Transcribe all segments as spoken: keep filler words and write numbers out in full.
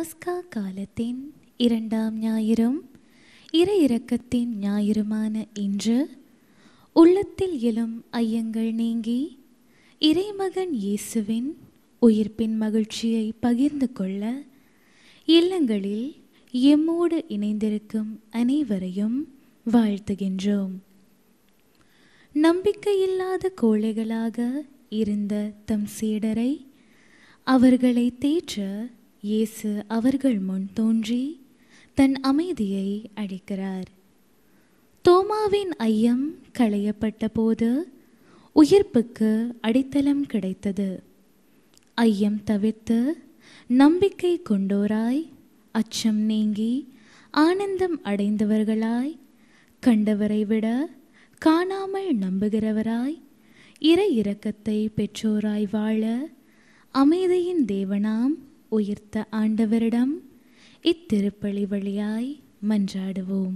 பாஸ்கா காலத்தின் இரண்டாம் ஞாயிறும் இறை இரக்கத்தின் ஞாயிறுமான இன்று உள்ளத்தில் எழும் ஐயங்கள் நீங்கி இறைமகன் இயேசுவின் உயிர்ப்பின் மகிழ்ச்சியை பகிர்ந்து கொள்ள இல்லங்களில் எம்மோடு இணைந்திருக்கும் அனைவரையும் வாழ்த்துகின்றோம். நம்பிக்கையில்லாத கோழைகளாக இருந்த தம் சீடரை அவர்களை தேற்ற இயேசு அவர்கள் முன் தோன்றி தன் அமைதியை அளிக்கிறார். தோமாவின் ஐயம் களையப்பட்ட போது உயிர்ப்புக்கு அடித்தளம் கிடைத்தது. ஐயம் தவிர்த்து நம்பிக்கை கொண்டோராய் அச்சம் நீங்கி ஆனந்தம் அடைந்தவர்களாய் கண்டவரை விட காணாமல் நம்புகிறவராய் இறை இரக்கத்தை பெற்றோராய் வாழ அமைதியின் தேவனாம் உயிர்த்த ஆண்டவரிடம் இத்திருப்பலி வழியாய் மன்றாடுவோம்.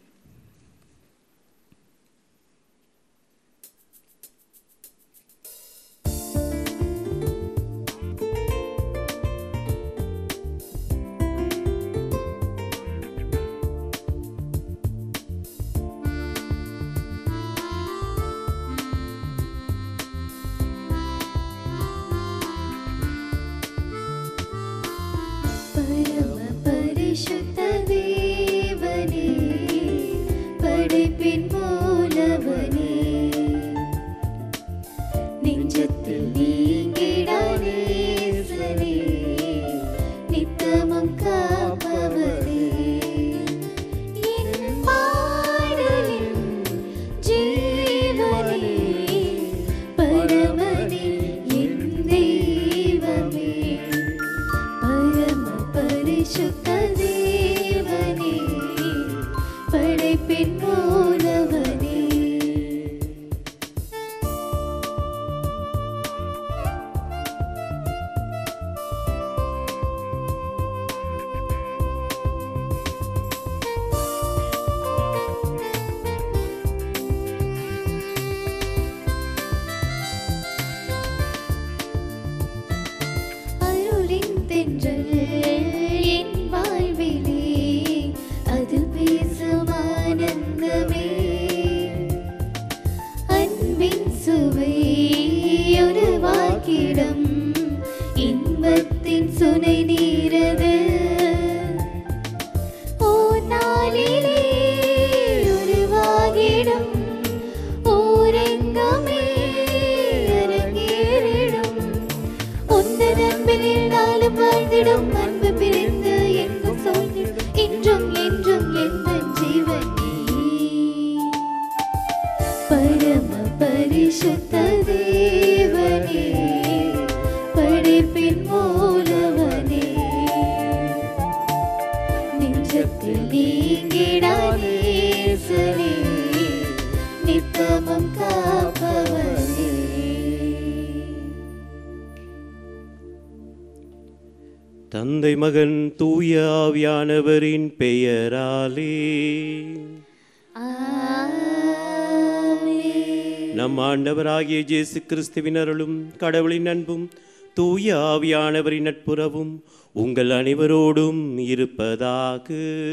தந்தை மகன் தூய ஆவியானவரின் பெயராலே நம் ஆண்டவராகிய இயேசு கிறிஸ்துவின் அருளும் கடவுளின் அன்பும் தூய ஆவியானவரின் நட்புறவும் உங்கள் அனைவரோடும் இருப்பதாக.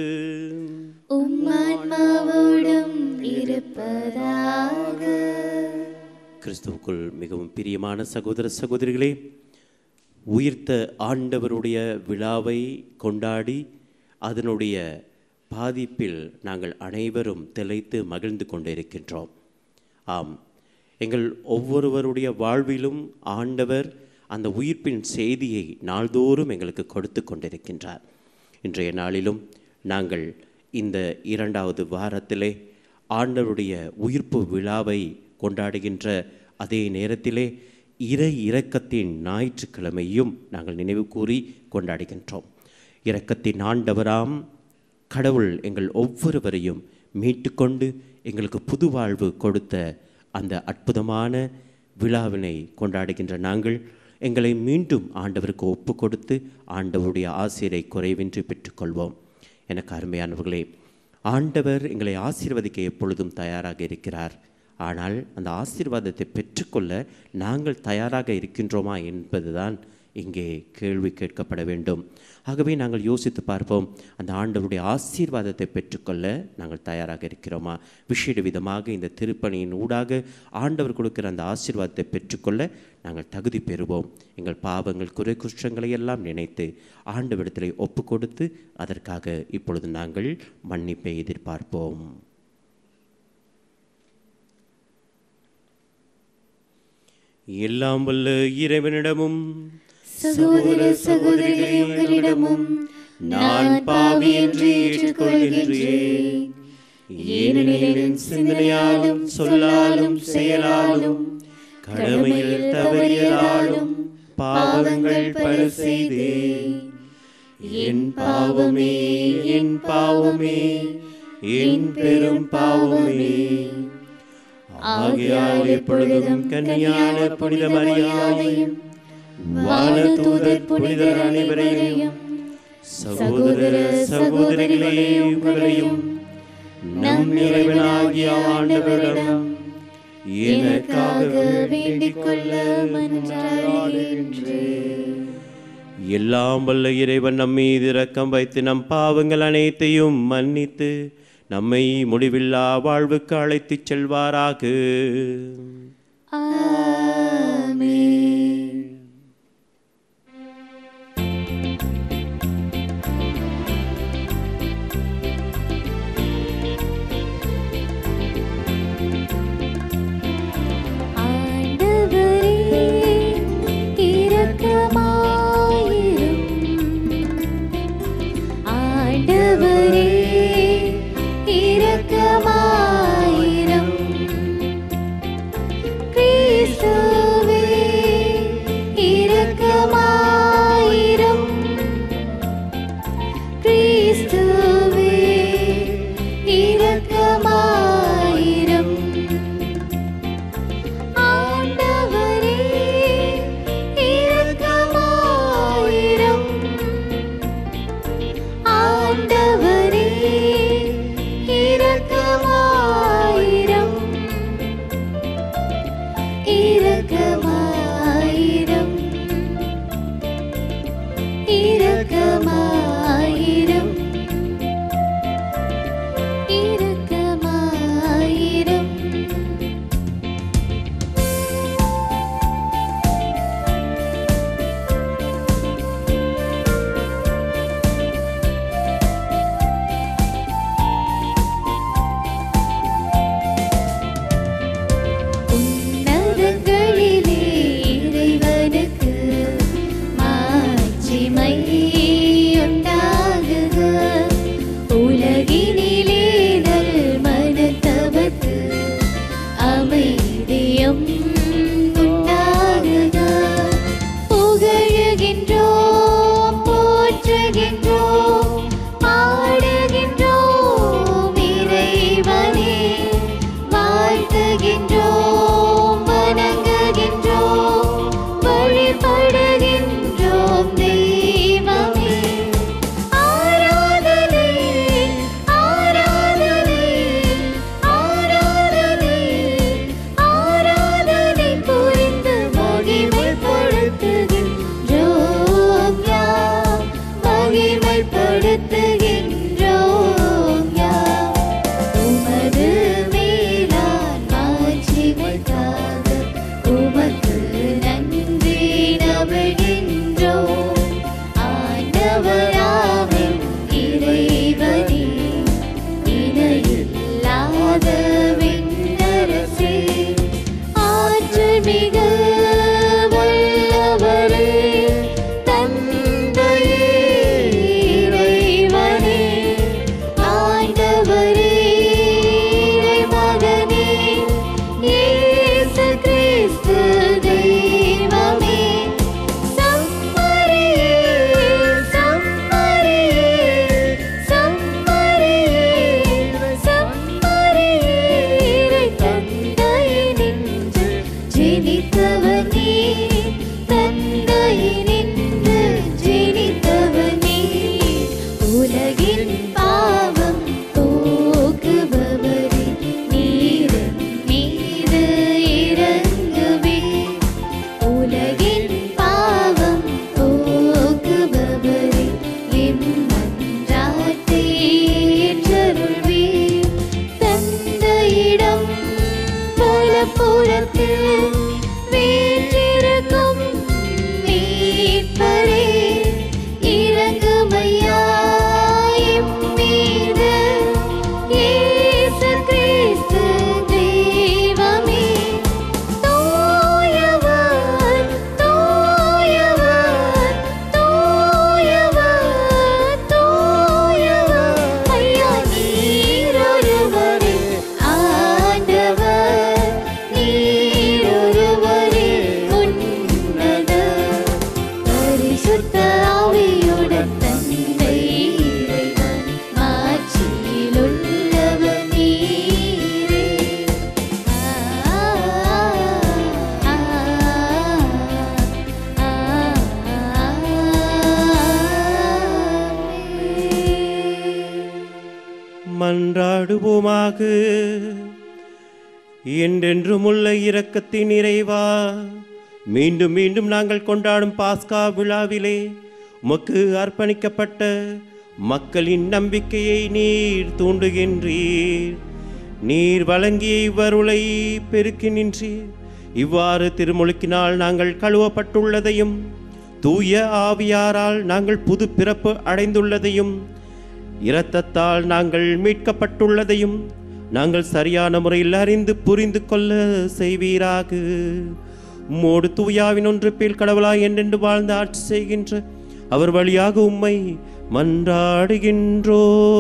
கிறிஸ்துவுக்குள் மிகவும் பிரியமான சகோதர சகோதரிகளே, உயிர்த்த ஆண்டவருடைய விழாவை கொண்டாடி அதனுடைய பாதிப்பில் நாங்கள் அனைவரும் திளைத்து மகிழ்ந்து கொண்டிருக்கின்றோம். ஆம், எங்கள் ஒவ்வொருவருடைய வாழ்விலும் ஆண்டவர் அந்த உயிர்ப்பின் செய்தியை நாள்தோறும் எங்களுக்கு கொடுத்து கொண்டிருக்கின்றார். இன்றைய நாளிலும் நாங்கள் இந்த இரண்டாவது வாரத்திலே ஆண்டவருடைய உயிர்ப்பு விழாவை கொண்டாடுகின்ற அதே நேரத்திலே இறை இரக்கத்தின் ஞாயிற்றுக்கிழமையும் நாங்கள் நினைவு கூறி கொண்டாடுகின்றோம். இரக்கத்தின் ஆண்டவராம் கடவுள் எங்கள் ஒவ்வொருவரையும் மீட்டுக்கொண்டு எங்களுக்கு புது வாழ்வு கொடுத்த அந்த அற்புதமான விழாவினை கொண்டாடுகின்ற நாங்கள் எங்களை மீண்டும் ஆண்டவருக்கு ஒப்பு கொடுத்து ஆண்டவருடைய ஆசிரை குறைவின்றி பெற்றுக்கொள்வோம். எனக்கு அருமையானவர்களே, ஆண்டவர் எங்களை ஆசீர்வதிக்க எப்பொழுதும் தயாராக இருக்கிறார். ஆனால் அந்த ஆசீர்வாதத்தை பெற்றுக்கொள்ள நாங்கள் தயாராக இருக்கின்றோமா என்பதுதான் இங்கே கேள்வி கேட்கப்பட வேண்டும். ஆகவே நாங்கள் யோசித்து பார்ப்போம், அந்த ஆண்டவருடைய ஆசீர்வாதத்தை பெற்றுக்கொள்ள நாங்கள் தயாராக இருக்கிறோமா? விசேட விதமாக இந்த திருப்பணியின் ஊடாக ஆண்டவர் கொடுக்கிற அந்த ஆசீர்வாதத்தை பெற்றுக்கொள்ள நாங்கள் தகுதி பெறுவோம். எங்கள் பாவங்கள் குறை குற்றங்களை எல்லாம் நினைத்து ஆண்டவரிடத்திலே ஒப்பு கொடுத்து அதற்காக இப்பொழுது நாங்கள் மன்னிப்பை எதிர்பார்ப்போம். எல்லாம் வல்ல இறைவனிடமும் சகோதர சகோதரிகளிடமும் நான் பாவி என்று ஏற்றுக்கொள்கின்றேன். ஏனெனில் என் சிந்தனையாலும் சொல்லாலும் செயலாலும் கடமையில் தவறியதாலும் பாவங்கள் பல செய்தேன். என் பாவமே, என் பாவமே, என் பெரும் பாவமே. ஆகையால் எப்பொழுதும் கன்னியான புனித மரியாதையும் வானதூதர் புனிதர் அனைவரையும் சகோதர சகோதரிகளே உங்களையும் நம் இறைவனாகிய ஆண்டவரிடம் எனக்காக வேண்டிக் கொள்ள மன்றாடுகின்றேன். எல்லாம் வல்ல இறைவன் நம் மீது இரக்கம் வைத்து நம் பாவங்கள் அனைத்தையும் மன்னித்து நம்மை முடிவில்லா வாழ்வுக்கு அழைத்துச் செல்வாராக. ஆமென். ஆண்டவரே இரக்கமாயிரும். ஆண்டவரே இரக்கமாயிரும். கிறிஸ்துவே இரக்கமாயிரும். கிறிஸ்துவே இரக்கமாயிரும். ஆண்டவரே இரக்கமாயிரும். ஆண்டவரே இரக்கமாயிரும். இரக்கமாயிரும். இரக்கமாயிரும். இரக்கமாயிரும். உன்னதங்களிலே இறைவனுக்கு மாட்சிமை உண்டாகுக. உலகினிலே நல் மனத்தவர்க்கு அமைதியும் உண்டாகுக. புகழுகின்றோம், போற்றுகின்றோம், பாடுகின்றோம் இறைவனே. வாழ்த்துகின்றோம், வணங்குகின்றோம், வழிபடுகின்றோம் தெய்வமே. ஆராதனை, ஆராதனை, ஆராதனை, ஆராதனை புரிந்து மகிமைப்படுத்துகின்றோம் யாம், மகிமைப்படுத்துகின்றோம் யாம். உமது மேலான் மாட்சிமைக்காக உமக்கு நன்றி நல்கின்றோம். ஆண்டவராம் இறைவனே, இணையில்லாத விண்ணரசே, ஆற்றல் மிக வல்லவரே, தந்தையே இறைவனே, ஆண்டவரே இறைமகனே, இயேசு கிறிஸ்து தெய்வமே. சம்மரியே, சம்மரியே, மன்றாடுவோமாக. என்றென்றும் உள்ள இரக்கத்தின் இறைவா, மீண்டும் மீண்டும் நாங்கள் கொண்டாடும் பாஸ்கா விழாவிலே உமக்கு அர்ப்பணிக்கப்பட்ட மக்களின் நம்பிக்கையை நீர் தூண்டுகின்றீர். நீர் வழங்கிய இவ்வருளை பெருக்கி நின்றீர். இவ்வாறு திருமுழுக்கினால் நாங்கள் கழுவப்பட்டுள்ளதையும் தூய ஆவியாரால் நாங்கள் புது பிறப்பு அடைந்துள்ளதையும் இரத்தத்தால் நாங்கள் மீட்கப்பட்டுள்ளதையும் நாங்கள் சரியான முறையில் அறிந்து புரிந்து கொள்ள செய்வீராக. உம்மோடு தூயாவின் ஒன்றுப்பில் கடவுளாய் என்றென்று வாழ்ந்து ஆட்சி செய்கின்ற அவர் வழியாக உம்மை மன்றாடுகின்றோ.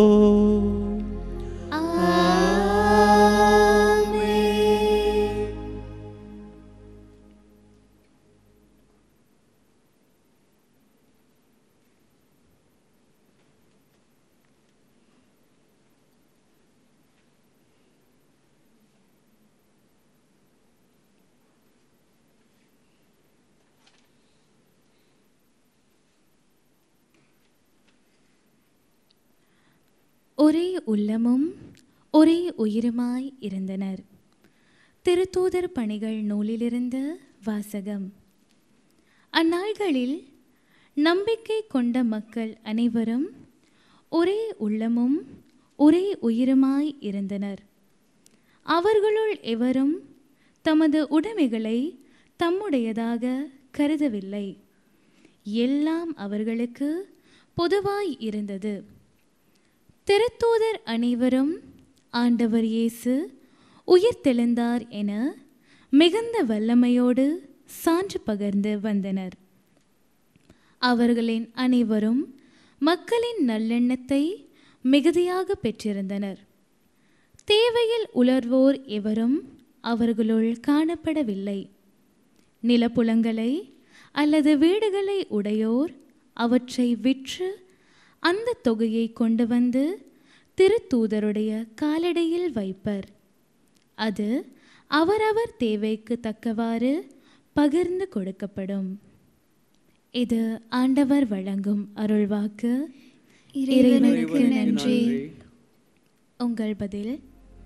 ஒரே உள்ளமும் ஒரே உயிருமாய் இருந்தனர். திருத்தூதர் பணிகள் நூலிலிருந்து வாசகம். அந்நாள்களில் நம்பிக்கை கொண்ட மக்கள் அனைவரும் ஒரே உள்ளமும் ஒரே உயிருமாய் இருந்தனர். அவர்களுள் எவரும் தமது உடைமைகளை தம்முடையதாக கருதவில்லை. எல்லாம் அவர்களுக்கு பொதுவாய் இருந்தது. திருத்தூதர் அனைவரும் ஆண்டவர் இயேசு உயிர்த்தெழுந்தார் என மிகுந்த வல்லமையோடு சான்று பகர்ந்து வந்தனர். அவர்களின் அனைவரும் மக்களின் நல்லெண்ணத்தை மிகுதியாக பெற்றிருந்தனர். தேவையில் உலர்வோர் எவரும் அவர்களுள் காணப்படவில்லை. நிலப்புலங்களை அல்லது வீடுகளை உடையோர் அவற்றை விற்று அந்த தொகையை கொண்டு வந்து திருத்தூதருடைய காலடியில் வைப்பர். அது அவரவர் தேவைக்கு தக்கவாறு பகிர்ந்து கொடுக்கப்படும். இது ஆண்டவர் வழங்கும் அருள்வாக்கு. இறைவனுக்கு நன்றி. உங்கள் பதில்.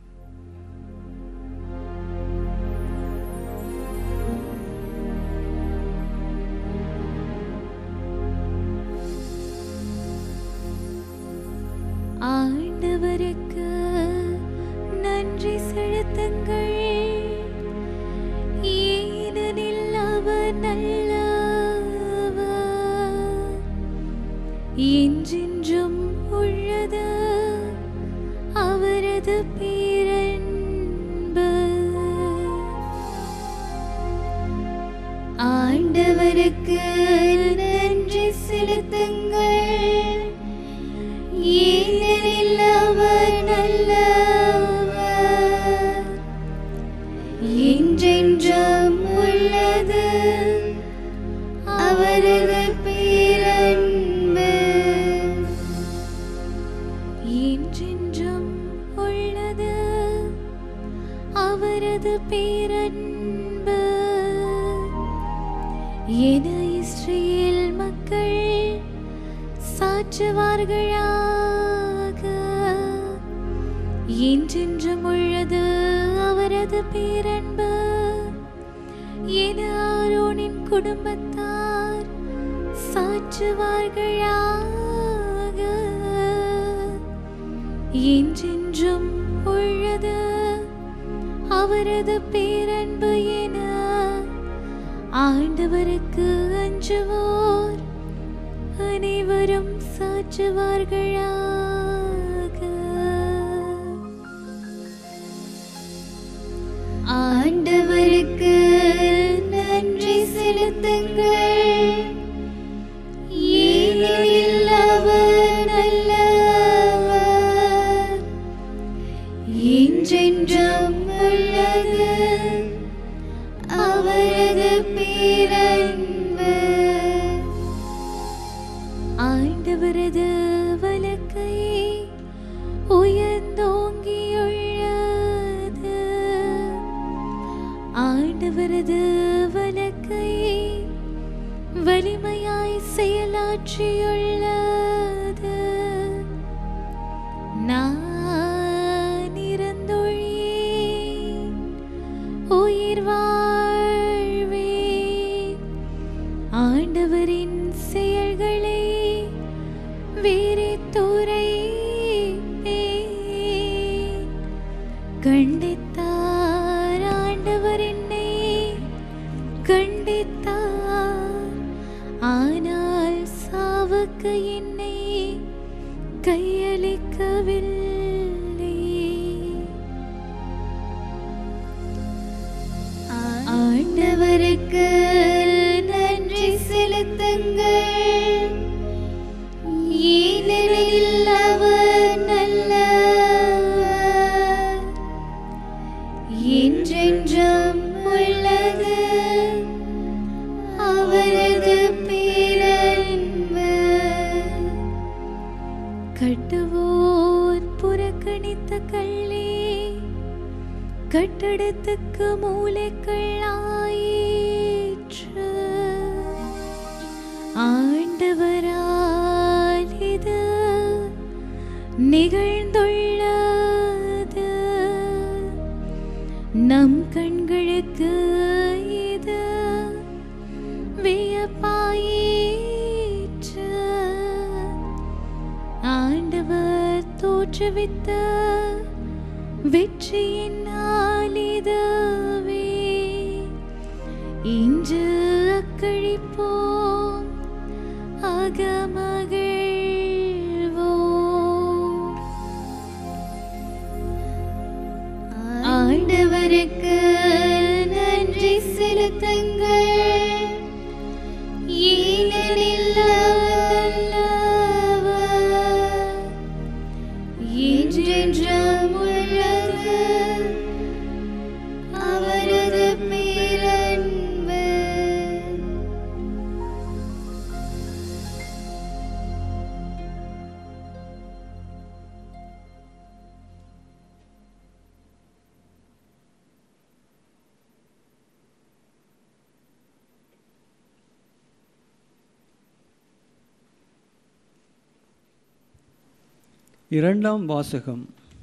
ஆண்டவருக்கு நன்றி செலுத்துங்கள், ஏனெனில் அவர் நல்லவர், என்றென்றும் உள்ளது அவரது பேரன்பு. ஆண்டவருக்கு நன்றி செலுத்துங்கள், ஏனெனில் அவர் நல்லவர், என்றென்றும் உள்ளது அவரது பேரன்பு. என்றென்றும் உள்ளது அவரது பேரன்பு. என இஸ்ரேல் மக்கள் சாற்றுவார்களாக, என்றென்றும் உள்ளது அவரது பேரன்பு. என ஆரோனின் குடும்பத்தார் சாற்றுவார்களாக, என்றென்றும் உள்ளது அவரது பேரன்பு. என ஆண்டவருக்கு அஞ்சுவோர் அனைவரும் சாற்றுவார்களாக. ஆண்டவருக்கு நன்றி செலுத்துங்கள், ஏனெனில் அவர் நல்லவர், என்றென்றும் உள்ளது அவரது பேரன்பு. ஆண்டவரது வலக்கை உயர்ந்தோங்கியுள்ளது, ஆண்டவரது வலக்கை வலிமையாய் செயலாற்றியுள்ளது. நான் காக்க என்னை கையளிக்கவில்லை. ஆண்டவருக்கு நன்றி செலுத்துங்கள், ஏனெனில் அவர் நல்லவர், என்றென்றும் உள்ளது அவரது பேரன்பு. கட்டுவோர் புறக்கணித்த கள்ளே, கட்டடத்துக்கு மூலைக்கல்லாயிற்று. ஆண்டவரால் இது நிகழ்ந்துள்ளது, நம் கண்களுக்கு இது வியப்பாயிற்று. ஆண்டவர் தோற்றுவித்த வெற்றியினால் இதுவே இன்று அக்களிப்போம், அகமகிழ்வோம். ஆண்டவருக்கு நன்றி செலுத்துங்கள், ஏனெனில் அவர் நல்லவர், என்றென்றும் உள்ளது அவரது பேரன்பு. இரண்டாம் வாசகம்.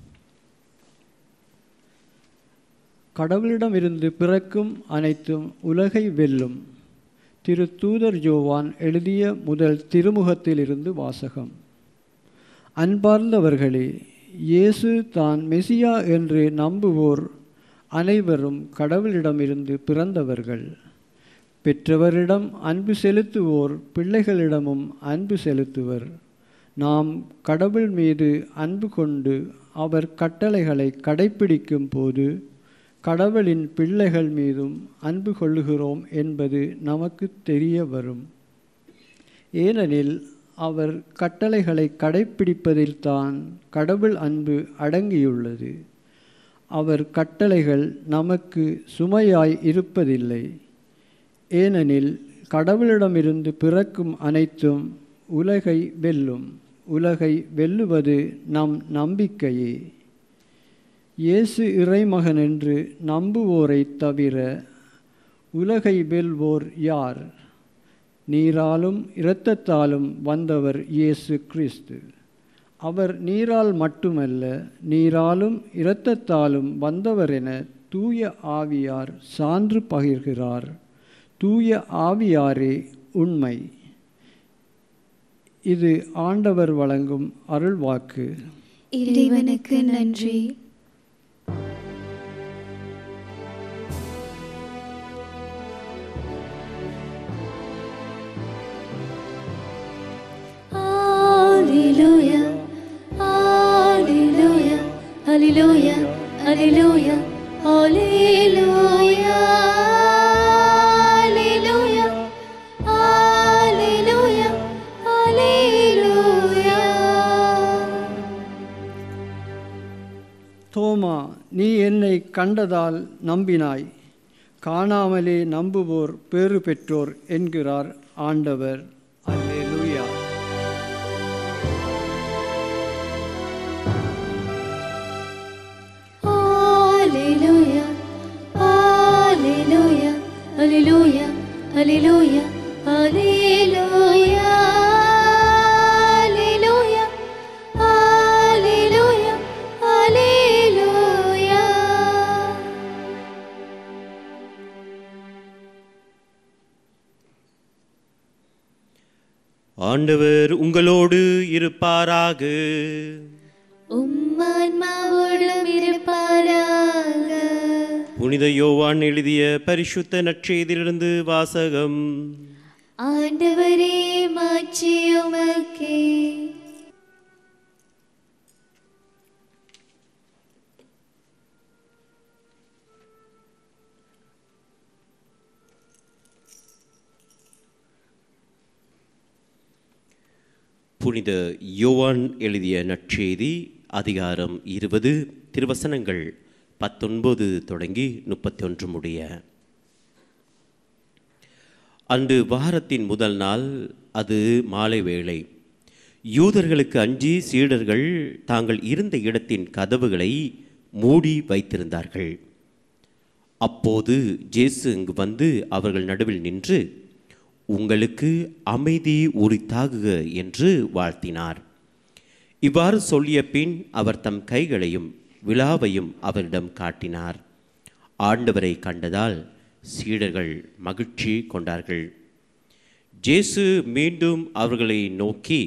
கடவுளிடமிருந்து பிறக்கும் அனைத்தும் உலகை வெல்லும். திரு தூதர் யோவான் எழுதிய முதல் திருமுகத்திலிருந்து வாசகம். அன்பார்ந்தவர்களே, இயேசு தான் மெசியா என்று நம்புவோர் அனைவரும் கடவுளிடமிருந்து பிறந்தவர்கள். பெற்றவரிடம் அன்பு செலுத்துவோர் பிள்ளைகளிடமும் அன்பு செலுத்துவர். நாம் கடவுள் மீது அன்பு கொண்டு அவர் கட்டளைகளை கடைப்பிடிக்கும் போது கடவுளின் பிள்ளைகள் மீதும் அன்பு கொள்ளுகிறோம் என்பது நமக்கு தெரிய வரும். ஏனெனில் அவர் கட்டளைகளை கடைப்பிடிப்பதில்தான் கடவுள் அன்பு அடங்கியுள்ளது. அவர் கட்டளைகள் நமக்கு சுமையாய் இருப்பதில்லை. ஏனெனில் கடவுளிடமிருந்து பிறக்கும் அனைத்தும் உலகை வெல்லும். உலகை வெல்லுவது நம் நம்பிக்கையே. இயேசு இறைமகன் என்று நம்புவோரை தவிர உலகை வெல்வோர் யார்? நீராலும் இரத்தத்தாலும் வந்தவர் இயேசு கிறிஸ்து. அவர் நீரால் மட்டுமல்ல, நீராலும் இரத்தத்தாலும் வந்தவர் என தூய ஆவியார் சான்று பகிர்கிறார். தூய ஆவியாரே உண்மை. இது ஆண்டவர் வழங்கும் அருள்வாக்கு. இறைவனுக்கு நன்றி. Hallelujah, hallelujah, hallelujah, hallelujah, hallelujah. தோமா, நீ என்னை கண்டதால் நம்பினாய், காணாமலே நம்புவோர் பேறு பெற்றோர் என்கிறார் ஆண்டவர். அல்லேலூயா. Hallelujah, hallelujah, hallelujah, hallelujah, hallelujah. ஆண்டவர் உங்களோடு இருப்பாராக. உம் ஆன்மாவோடும் இருப்பாராக. புனித யோவான் எழுதிய பரிசுத்த நற்செய்தியிலிருந்து வாசகம். ஆண்டவரே மாட்சி உமக்கே. புனித யோவான் எழுதிய நற்செய்தி அதிகாரம் இருபது, திருவசனங்கள் பத்தொன்பது தொடங்கி முப்பத்தி ஒன்று முடிய. அன்று வாரத்தின் முதல் நாள், அது மாலை வேளை. யூதர்களுக்கு அஞ்சி சீடர்கள் தாங்கள் இருந்த இடத்தின் கதவுகளை மூடி வைத்திருந்தார்கள். அப்போது இயேசு இங்கு வந்து அவர்கள் நடுவில் நின்று, உங்களுக்கு அமைதி உரித்தாகுக என்று வாழ்த்தினார். இவ்வாறு சொல்லிய பின் அவர் தம் கைகளையும் விலாவையும் அவரிடம் காட்டினார். ஆண்டவரை கண்டதால் சீடர்கள் மகிழ்ச்சி கொண்டார்கள். இயேசு மீண்டும் அவர்களை நோக்கி,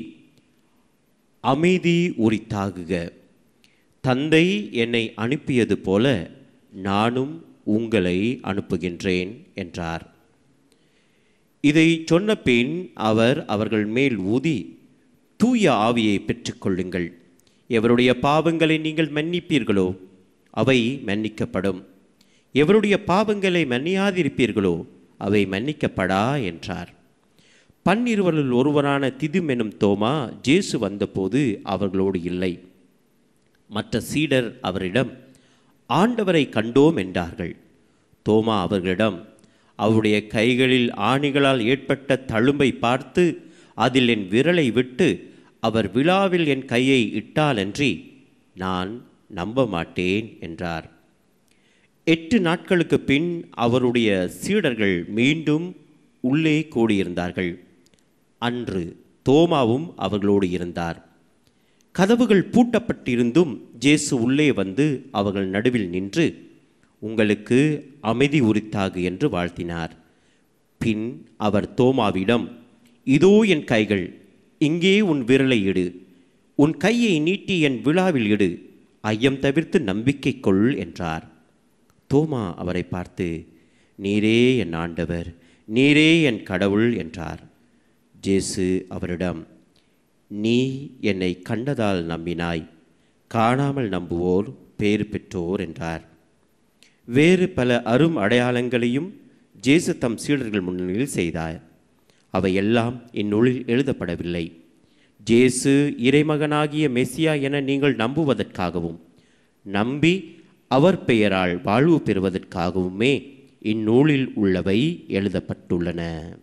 அமைதி உரித்தாகுக. தந்தை என்னை அனுப்பியது போல நானும் உங்களை அனுப்புகின்றேன் என்றார். இதை சொன்ன பின் அவர் அவர்கள் மேல் ஊதி, தூய ஆவியை பெற்றுக்கொள்ளுங்கள். எவருடைய பாவங்களை நீங்கள் மன்னிப்பீர்களோ அவை மன்னிக்கப்படும், எவருடைய பாவங்களை மன்னியாதிருப்பீர்களோ அவை மன்னிக்கப்படா என்றார். பன்னிருவரில் ஒருவரான திதும் எனும் தோமா இயேசு வந்தபோது அவர்களோடு இல்லை. மற்ற சீடர் அவரிடம், ஆண்டவரை கண்டோம் என்றார்கள். தோமா அவர்களிடம், அவருடைய கைகளில் ஆணிகளால் ஏற்பட்ட தழும்பை பார்த்து அதில் என் விரலை விட்டு அவர் விழாவில் என் கையை இட்டாலன்றி நான் நம்ப மாட்டேன் என்றார். எட்டு நாட்களுக்கு பின் அவருடைய சீடர்கள் மீண்டும் உள்ளே கூடியிருந்தார்கள். அன்று தோமாவும் அவர்களோடு இருந்தார். கதவுகள் பூட்டப்பட்டிருந்தும் இயேசு உள்ளே வந்து அவர்கள் நடுவில் நின்று, உங்களுக்கு அமைதி உரித்தாகு என்று வாழ்த்தினார். பின் அவர் தோமாவிடம், இதோ என் கைகள், இங்கே உன் விரலை இடு, உன் கையை நீட்டி என் விழாவில் இடு, ஐயம் தவிர்த்து நம்பிக்கை கொள் என்றார். தோமா அவரை பார்த்து, நீரே என் ஆண்டவர், நீரே என் கடவுள் என்றார். இயேசு அவரிடம், நீ என்னை கண்டதால் நம்பினாய், காணாமல் நம்புவோர் பேறு பெற்றோர் என்றார். வேறு பல அரும் அடையாளங்களையும் இயேசு தம் சீடர்கள் முன்னிலையில் செய்தார். அவையெல்லாம் இந்நூலில் எழுதப்படவில்லை. இயேசு இறைமகனாகிய மெசியா என நீங்கள் நம்புவதற்காகவும் நம்பி அவர் பெயரால் வாழ்வு பெறுவதற்காகவுமே இந்நூலில் உள்ளவை எழுதப்பட்டுள்ளன.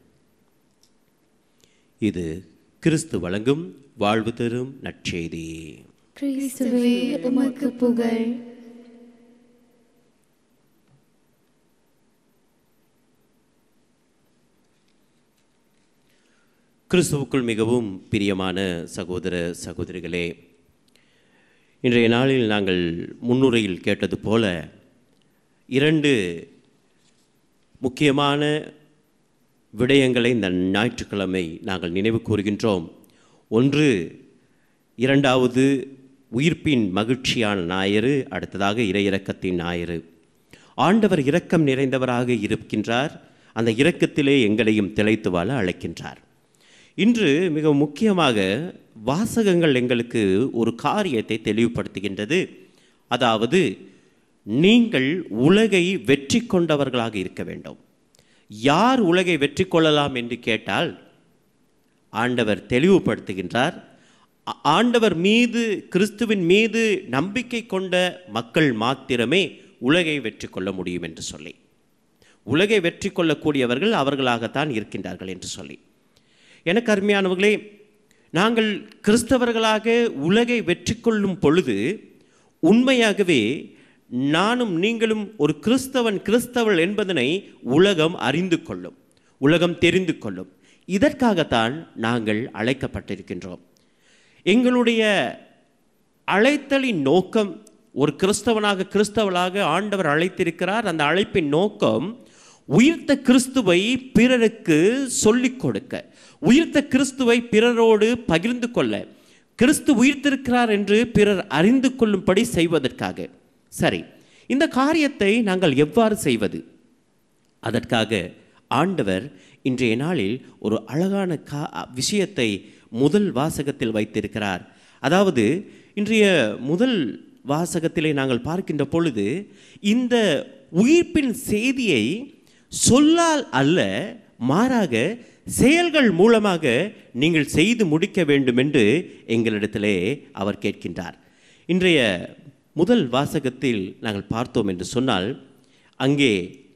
இது கிறிஸ்து வழங்கும் வாழ்வு தரும் நற்செய்தி. கிறிஸ்துவே உமக்கு புகழ். கிறிஸ்துவுக்குள் மிகவும் பிரியமான சகோதர சகோதரிகளே, இன்றைய நாளில் நாங்கள் முன்னுரையில் கேட்டது போல இரண்டு முக்கியமான விடயங்களை இந்த ஞாயிற்றுக்கிழமை நாங்கள் நினைவு கூறுகின்றோம். ஒன்று, இரண்டாவது உயிர்ப்பின் மகிழ்ச்சியான ஞாயிறு, அடுத்ததாக இறையிறக்கத்தின் ஞாயிறு. ஆண்டவர் இரக்கம் நிறைந்தவராக இருக்கின்றார். அந்த இரக்கத்திலே எங்களையும் திளைத்து வாழ அழைக்கின்றார். இன்று மிக முக்கியமாக வாசகங்கள் எங்களுக்கு ஒரு காரியத்தை தெளிவுபடுத்துகின்றது. அதாவது, நீங்கள் உலகை வெற்றி கொண்டவர்களாக இருக்க வேண்டும். யார் உலகை வெற்றி கொள்ளலாம் என்று கேட்டால் ஆண்டவர் தெளிவுபடுத்துகின்றார். ஆண்டவர் மீது, கிறிஸ்துவின் மீது நம்பிக்கை கொண்ட மக்கள் மாத்திரமே உலகை வெற்றி கொள்ள முடியும் என்று சொல்லி, உலகை வெற்றி கொள்ளக்கூடியவர்கள் அவர்களாகத்தான் இருக்கின்றார்கள் என்று சொல்லி. எனக்கு அருமையானவர்களே, நாங்கள் கிறிஸ்தவர்களாக உலகை வெற்றி கொள்ளும் பொழுது உண்மையாகவே நானும் நீங்களும் ஒரு கிறிஸ்தவன் கிறிஸ்தவள் என்பதனை உலகம் அறிந்து கொள்ளும், உலகம் தெரிந்து கொள்ளும். இதற்காகத்தான் நாங்கள் அழைக்கப்பட்டிருக்கின்றோம். எங்களுடைய அழைத்தலின் நோக்கம், ஒரு கிறிஸ்தவனாக கிறிஸ்தவளாக ஆண்டவர் அழைத்திருக்கிறார். அந்த அழைப்பின் நோக்கம் உயிர்த்த கிறிஸ்துவை பிறருக்கு சொல்லிக் கொடுக்க, உயிர்த்த கிறிஸ்துவை பிறரோடு பகிர்ந்து கொள்ள, கிறிஸ்து உயிர்த்திருக்கிறார் என்று பிறர் அறிந்து கொள்ளும்படி செய்வதற்காக. சரி, இந்த காரியத்தை நாங்கள் எவ்வாறு செய்வது? அதற்காக ஆண்டவர் இன்றைய நாளில் ஒரு அழகான கா விஷயத்தை முதல் வாசகத்தில் வைத்திருக்கிறார். அதாவது இன்றைய முதல் வாசகத்திலே நாங்கள் பார்க்கின்ற பொழுது இந்த உயிர்ப்பின் செய்தியை சொல்லால் அல்ல, மாறாக செயல்கள் மூலமாக நீங்கள் செய்து முடிக்க வேண்டும் என்று எங்களிடத்திலே அவர் கேட்கின்றார். இன்றைய முதல் வாசகத்தில் நாங்கள் பார்த்தோம் என்று சொன்னால், அங்கே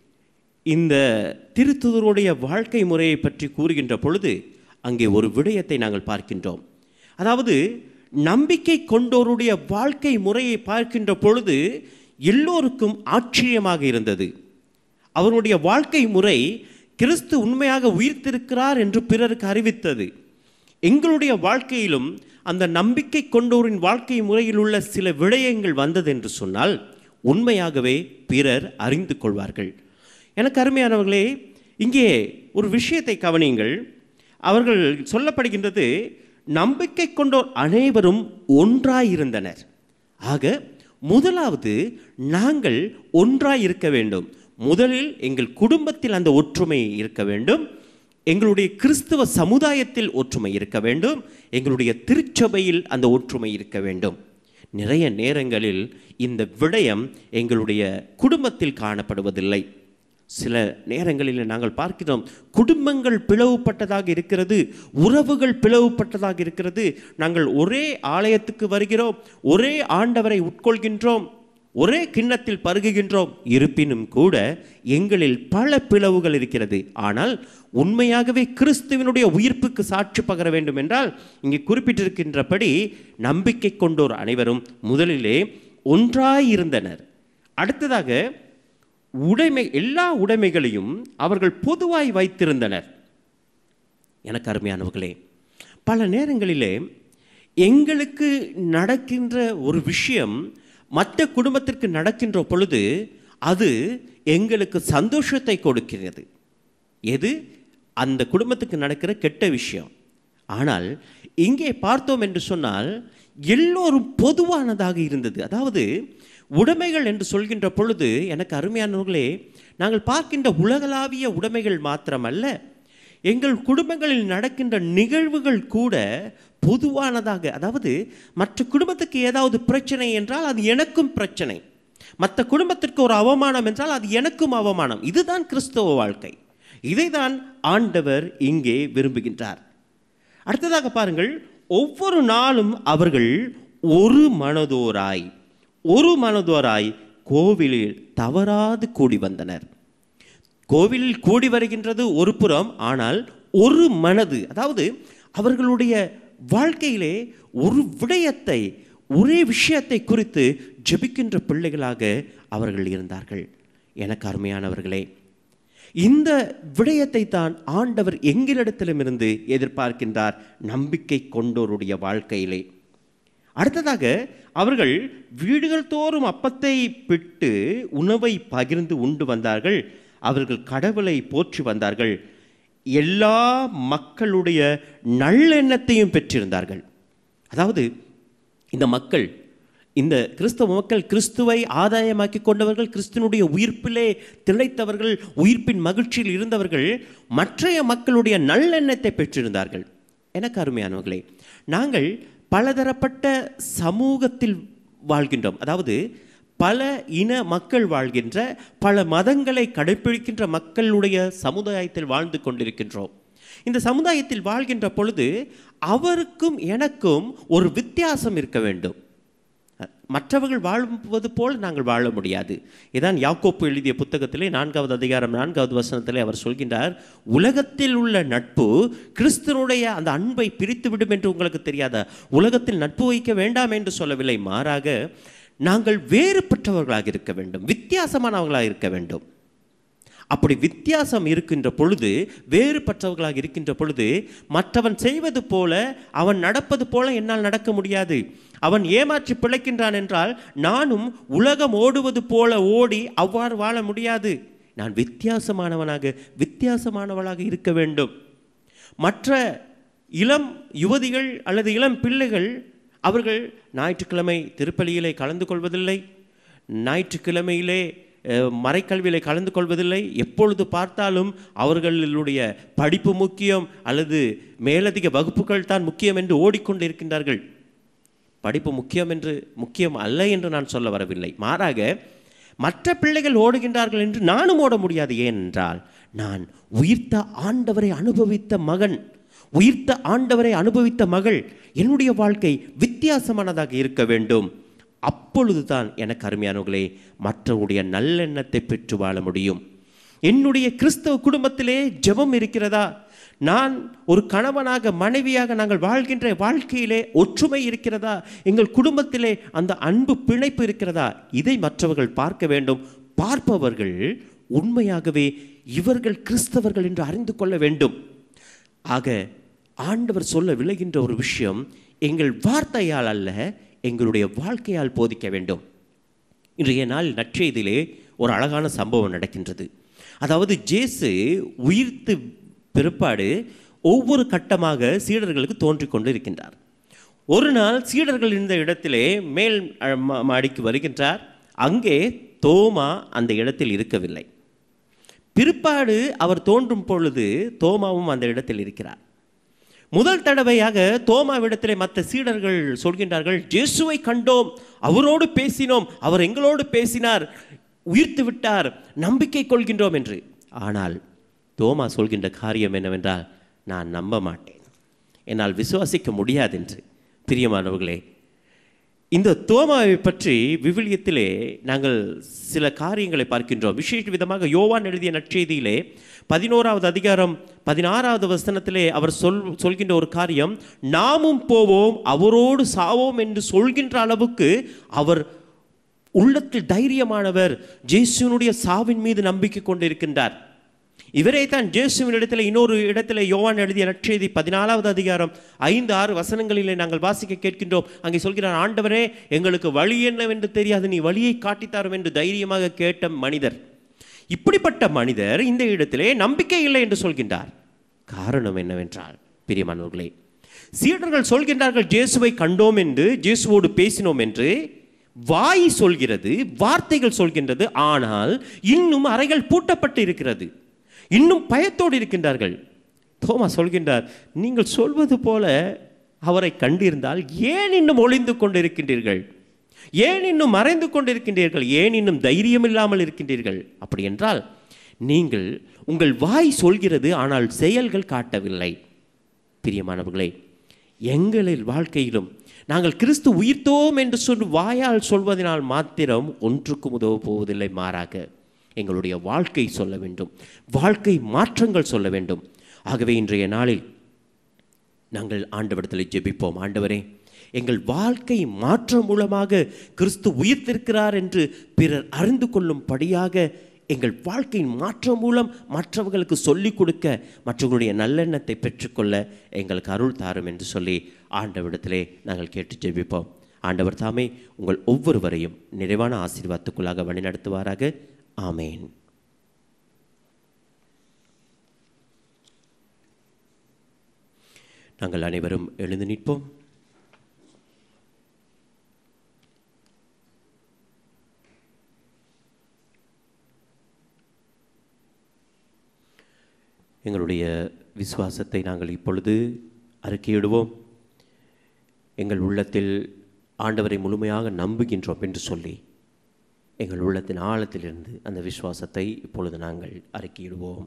இந்த திருத்துதருடைய வாழ்க்கை முறையை பற்றி கூறுகின்ற பொழுது அங்கே ஒரு விடயத்தை நாங்கள் பார்க்கின்றோம். அதாவது நம்பிக்கை கொண்டோருடைய வாழ்க்கை முறையை பார்க்கின்ற பொழுது எல்லோருக்கும் ஆச்சரியமாக இருந்தது. அவருடைய வாழ்க்கை முறை கிறிஸ்து உண்மையாக உயிர்த்திருக்கிறார் என்று பிறருக்கு அறிவித்தது. எங்களுடைய வாழ்க்கையிலும் அந்த நம்பிக்கை கொண்டோரின் வாழ்க்கை முறையில் உள்ள சில விடயங்கள் வந்தது என்று சொன்னால் உண்மையாகவே பிறர் அறிந்து கொள்வார்கள். எனக்கு அருமையானவர்களே, இங்கே ஒரு விஷயத்தை கவனியுங்கள். அவர்கள் சொல்லப்படுகின்றது, நம்பிக்கை கொண்டோர் அனைவரும் ஒன்றாயிருந்தனர். ஆக முதலாவது நாங்கள் ஒன்றாய் இருக்க வேண்டும். முதலில் எங்கள் குடும்பத்தில் அந்த ஒற்றுமை இருக்க வேண்டும், எங்களுடைய கிறிஸ்தவ சமுதாயத்தில் ஒற்றுமை இருக்க வேண்டும், எங்களுடைய திருச்சபையில் அந்த ஒற்றுமை இருக்க வேண்டும். நிறைய நேரங்களில் இந்த விடயம் எங்களுடைய குடும்பத்தில் காணப்படுவதில்லை. சில நேரங்களில் நாங்கள் பார்க்கிறோம், குடும்பங்கள் பிளவுபட்டதாக இருக்கிறது, உறவுகள் பிளவுபட்டதாக இருக்கிறது. நாங்கள் ஒரே ஆலயத்துக்கு வருகிறோம், ஒரே ஆண்டவரை உட்கொள்கின்றோம், ஒரே கிண்ணத்தில் பருகுகின்றோம், இருப்பினும் கூட எங்களில் பல பிளவுகள் இருக்கிறது. ஆனால் உண்மையாகவே கிறிஸ்துவினுடைய உயிர்ப்புக்கு சாட்சி பகர வேண்டும் என்றால் இங்கே குறிப்பிட்டிருக்கின்றபடி நம்பிக்கை கொண்டோர் அனைவரும் முதலிலே ஒன்றாயிருந்தனர். அடுத்ததாக உடைமை, எல்லா உடைமைகளையும் அவர்கள் பொதுவாய் வைத்திருந்தனர். எனக்கு அருமையானவர்களே, பல நேரங்களிலே எங்களுக்கு நடக்கின்ற ஒரு விஷயம் மற்ற குடும்பத்திற்கு நடக்கின்ற பொழுது அது எங்களுக்கு சந்தோஷத்தை கொடுக்கிறது. எது? அந்த குடும்பத்துக்கு நடக்கிற கெட்ட விஷயம். ஆனால் இங்கே பார்த்தோம் என்று சொன்னால் எல்லோரும் பொதுவானதாக இருந்தது. அதாவது உடைமைகள் என்று சொல்கின்ற பொழுது எனக்கு அருமையானவர்களே, நாங்கள் பார்க்கின்ற உலகளாவிய உடைமைகள் மாத்திரமல்ல, எங்கள் குடும்பங்களில் நடக்கின்ற நிகழ்வுகள் கூட பொதுவானதாக, அதாவது மற்ற குடும்பத்துக்கு ஏதாவது பிரச்சனை என்றால் அது எனக்கும் பிரச்சனை, மற்ற குடும்பத்திற்கு ஒரு அவமானம் என்றால் அது எனக்கும் அவமானம். இதுதான் கிறிஸ்தவ வாழ்க்கை. இதைதான் ஆண்டவர் இங்கே விரும்புகின்றார். அடுத்ததாக பாருங்கள், ஒவ்வொரு நாளும் அவர்கள் ஒரு மனதோராய் ஒரு மனதோராய் கோவிலில் தவறாது கூடி வந்தனர். கோவிலில் கூடி வருகின்றது ஒரு புறம், ஆனால் ஒரு மனது, அதாவது அவர்களுடைய வாழ்க்கையிலே ஒரு விடயத்தை, ஒரே விஷயத்தை குறித்து ஜெபிக்கின்ற பிள்ளைகளாக அவர்கள் இருந்தார்கள். எனக்கு அருமையானவர்களே, இந்த விடயத்தை தான் ஆண்டவர் எங்களிடத்திலுமிருந்து எதிர்பார்க்கின்றார் நம்பிக்கை கொண்டோருடைய வாழ்க்கையிலே. அடுத்ததாக அவர்கள் வீடுகள் தோறும் அப்பத்தை பிட்டு உணவை பகிர்ந்து உண்டு வந்தார்கள். அவர்கள் கடவுளை போற்றி வந்தார்கள். எல்லா மக்களுடைய நல்லெண்ணத்தையும் பெற்றிருந்தார்கள். அதாவது இந்த மக்கள், இந்த கிறிஸ்தவ மக்கள் கிறிஸ்துவை ஆதாயமாக்கி கொண்டவர்கள், கிறிஸ்துவனுடைய உயிர்ப்பிலே திளைத்தவர்கள், உயிர்ப்பின் மகிழ்ச்சியில் இருந்தவர்கள், மற்றைய மக்களுடைய நல்லெண்ணத்தை பெற்றிருந்தார்கள். எனக்கு அருமையானவர்களே, நாங்கள் பலதரப்பட்ட சமூகத்தில் வாழ்கின்றோம். அதாவது பல இன மக்கள் வாழ்கின்ற, பல மதங்களை கடைப்பிடிக்கின்ற மக்களுடைய சமுதாயத்தில் வாழ்ந்து கொண்டிருக்கின்றோம். இந்த சமுதாயத்தில் வாழ்கின்ற பொழுது அவருக்கும் எனக்கும் ஒரு வித்தியாசம் இருக்க வேண்டும். மற்றவர்கள் வாழ்வது போல் நாங்கள் வாழ முடியாது. இதான் யாக்கோப்பு எழுதிய புத்தகத்திலே நான்காவது அதிகாரம் நான்காவது வசனத்திலே அவர் சொல்கின்றார், உலகத்தில் உள்ள நட்பு கிறிஸ்துவனுடைய அந்த அன்பை பிரித்துவிடும் என்று உங்களுக்கு தெரியாதா? உலகத்தில் நட்பு வைக்க வேண்டாம் என்று சொல்லவில்லை, மாறாக நாங்கள் வேறுபட்டவர்களாக இருக்க வேண்டும், வித்தியாசமானவர்களாக இருக்க வேண்டும். அப்படி வித்தியாசம் இருக்கின்ற பொழுது, வேறுபட்டவர்களாக இருக்கின்ற பொழுது, மற்றவன் செய்வது போல அவன் நடப்பது போல என்னால் நடக்க முடியாது. அவன் ஏமாற்றி பிழைக்கின்றான் என்றால் நானும் உலகம் ஓடுவது போல ஓடி அவ்வாறு வாழ முடியாது. நான் வித்தியாசமானவனாக, வித்தியாசமானவளாக இருக்க வேண்டும். மற்ற இளம் யுவதிகள் அல்லது இளம் பிள்ளைகள், அவர்கள் ஞாயிற்றுக்கிழமை திருப்பலியிலே கலந்து கொள்வதில்லை, ஞாயிற்றுக்கிழமையிலே மறைக்கல்வியில் கலந்து கொள்வதில்லை. எப்பொழுது பார்த்தாலும் அவர்களுடைய படிப்பு முக்கியம் அல்லது மேலதிக வகுப்புகள் தான் முக்கியம் என்று ஓடிக்கொண்டு இருக்கின்றார்கள். படிப்பு முக்கியம் என்று முக்கியம் அல்ல என்று நான் சொல்ல வரவில்லை. மாறாக மற்ற பிள்ளைகள் ஓடுகின்றார்கள் என்று நானும் ஓட முடியாது. ஏனென்றால் நான் உயிர்த்த ஆண்டவரை அனுபவித்த மகன், உயிர்த்த ஆண்டவரை அனுபவித்த மகள். என்னுடைய வாழ்க்கை வித்தியாசமானதாக இருக்க வேண்டும். அப்பொழுது தான் எனக்கு அருமையானவர்களே மற்றவருடைய நல்லெண்ணத்தை பெற்று வாழ முடியும். என்னுடைய கிறிஸ்தவ குடும்பத்திலே ஜெபம் இருக்கிறதா? நான் ஒரு கணவனாக மனைவியாக நாங்கள் வாழ்கின்ற வாழ்க்கையிலே ஒற்றுமை இருக்கிறதா? எங்கள் குடும்பத்திலே அந்த அன்பு பிணைப்பு இருக்கிறதா? இதை மற்றவர்கள் பார்க்க வேண்டும். பார்ப்பவர்கள் உண்மையாகவே இவர்கள் கிறிஸ்தவர்கள் என்று அறிந்து கொள்ள வேண்டும். ஆக ஆண்டவர் சொல்ல விளைகின்ற ஒரு விஷயம் எங்கள் வார்த்தையால் அல்ல, எங்களுடைய வாழ்க்கையால் போதிக்க வேண்டும். இன்றைய நாள் நற்செய்தியிலே ஒரு அழகான சம்பவம் நடக்கின்றது. அதாவது இயேசு உயிர்த்து பிற்பாடு ஒவ்வொரு கட்டமாக சீடர்களுக்கு தோன்றிக் கொண்டு இருக்கின்றார். ஒரு நாள் சீடர்கள் இந்த இடத்திலே மேல் மாடிக்கு வருகின்றார். அங்கே தோமா அந்த இடத்தில் இருக்கவில்லை. பிற்பாடு அவர் தோன்றும் பொழுது தோமாவும் அந்த இடத்தில் இருக்கிறார். முதல் தடவையாக தோமாவிடத்திலே மற்ற சீடர்கள் சொல்கின்றார்கள், இயேசுவை கண்டோம், அவரோடு பேசினோம், அவர் எங்களோடு பேசினார், உயிர்த்து விட்டார், நம்பிக்கை கொள்கின்றோம் என்று. ஆனால் தோமா சொல்கின்ற காரியம் என்னவென்றால், நான் நம்ப மாட்டேன், என்னால் விசுவாசிக்க முடியாது என்று. பிரியமானவர்களே, இந்த தோமாவை பற்றி விவிலியத்திலே நாங்கள் சில காரியங்களை பார்க்கின்றோம். விசேஷ விதமாக யோவான் எழுதிய நற்செய்தியிலே பதினோராவது அதிகாரம் பதினாறாவது வசனத்திலே அவர் சொல் சொல்கின்ற ஒரு காரியம், நாமும் போவோம் அவரோடு சாவோம் என்று சொல்கின்ற அளவுக்கு அவர் உள்ளத்தில் தைரியமானவர். இயேசுவினுடைய சாவின் மீது நம்பிக்கை கொண்டிருக்கின்றார். இவரே தான் இயேசுவின் இடத்துல இன்னொரு இடத்துல யோவான் எழுதிய நற்செய்தி பதினாலாவது அதிகாரம் ஐந்து ஆறு வசனங்களிலே நாங்கள் வாசிக்க கேட்கின்றோம். அங்கே சொல்கிறார், ஆண்டவரே எங்களுக்கு வழி என்னவென்று தெரியாது, நீ வழியை காட்டித்தாரும் என்று தைரியமாக கேட்ட மனிதர். இப்படிப்பட்ட மனிதர் இந்த இடத்திலே நம்பிக்கை இல்லை என்று சொல்கின்றார். காரணம் என்னவென்றால், பிரியமானவர்களே, சீடர்கள் சொல்கின்றார்கள் இயேசுவை கண்டோம் என்று, இயேசுவோடு பேசினோம் என்று வாய் சொல்கிறது, வார்த்தைகள் சொல்கின்றது. ஆனால் இன்னும் அறைகள் பூட்டப்பட்டு இருக்கிறது, இன்னும் பயத்தோடு இருக்கின்றார்கள். தோமா சொல்கின்றார், நீங்கள் சொல்வது போல அவரை கண்டிருந்தால் ஏன் இன்னும் ஒளிந்து கொண்டிருக்கின்றீர்கள்? ஏன் இன்னும் மறைந்து கொண்டிருக்கின்றீர்கள்? ஏன் இன்னும் தைரியம் இல்லாமல் இருக்கின்றீர்கள்? அப்படி என்றால் நீங்கள் உங்கள் வாய் சொல்கிறது, ஆனால் செயல்கள் காட்டவில்லை. பிரியமானவர்களே, எங்களின் வாழ்க்கையிலும் நாங்கள் கிறிஸ்து உயிர்த்தோம் என்று சொல்லி வாயால் சொல்வதனால் மாத்திரம் ஒன்றுக்கும் உதவ போவதில்லை. மாறாக எங்களுடைய வாழ்க்கை சொல்ல வேண்டும், வாழ்க்கை மாற்றங்கள் சொல்ல வேண்டும். ஆகவே இன்றைய நாளில் நாங்கள் ஆண்டவரிடத்தில் ஜெபிப்போம். ஆண்டவரே, எங்கள் வாழ்க்கை மாற்றம் மூலமாக கிறிஸ்து உயிர்த்திருக்கிறார் என்று பிறர் அறிந்து கொள்ளும்படியாக எங்கள் வாழ்க்கையின் மாற்றம் மூலம் மற்றவர்களுக்கு சொல்லிக் கொடுக்க, மற்றவர்களுடைய நல்லெண்ணத்தை பெற்றுக்கொள்ள எங்களுக்கு அருள் தாரும் என்று சொல்லி ஆண்டவரிடத்திலே நாங்கள் கேட்டு ஜெபிப்போம். ஆண்டவர் தாமே உங்கள் ஒவ்வொருவரையும் நிறைவான ஆசீர்வாதத்துக்குள்ளாக வழிநடத்துவாராக. ஆமேன். நாங்கள் அனைவரும் எழுந்து நிற்போம். எங்களுடைய விசுவாசத்தை நாங்கள் இப்பொழுது அறிக்கையிடுவோம். எங்கள் உள்ளத்தில் ஆண்டவரை முழுமையாக நம்புகின்றோம் என்று சொல்லி எங்கள் உள்ளத்தின் ஆழத்திலிருந்து அந்த விசுவாசத்தை இப்பொழுது நாங்கள் அறிக்கையிடுவோம்.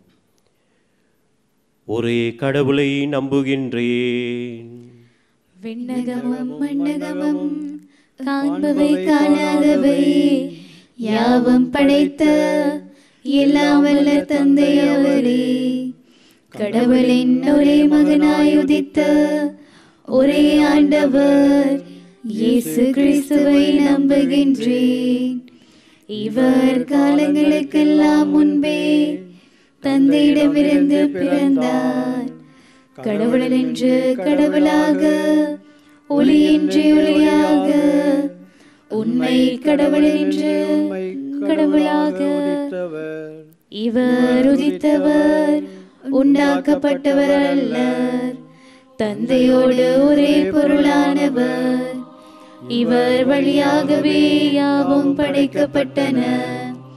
ஒரே கடவுளை நம்புகின்றேன், விண்ணகமும் மண்ணகமும் காண்பவை காணாதவை யாவும் படைத்த எல்லாம் வல்ல தந்தையவரே, கடவுளின் ஒரே மகனாய் உதித்த ஒரே ஆண்டவர் இயேசு கிறிஸ்துவை நம்புகின்றேன். இவர் காலங்களுக்கெல்லாம் முன்பே தந்தையிடமிருந்து பிறந்தார். கடவுள் என்று கடவுளாக, ஒளி என்று ஒளியாக, உண்மை கடவுள் என்று கடவுளாக. இவர் உதித்தவர், உண்டாக்கப்பட்டவர் அல்லர், தந்தையோடு ஒரே பொருளானவர். இவர் வழியாகவே யாவும் படைக்கப்பட்டன.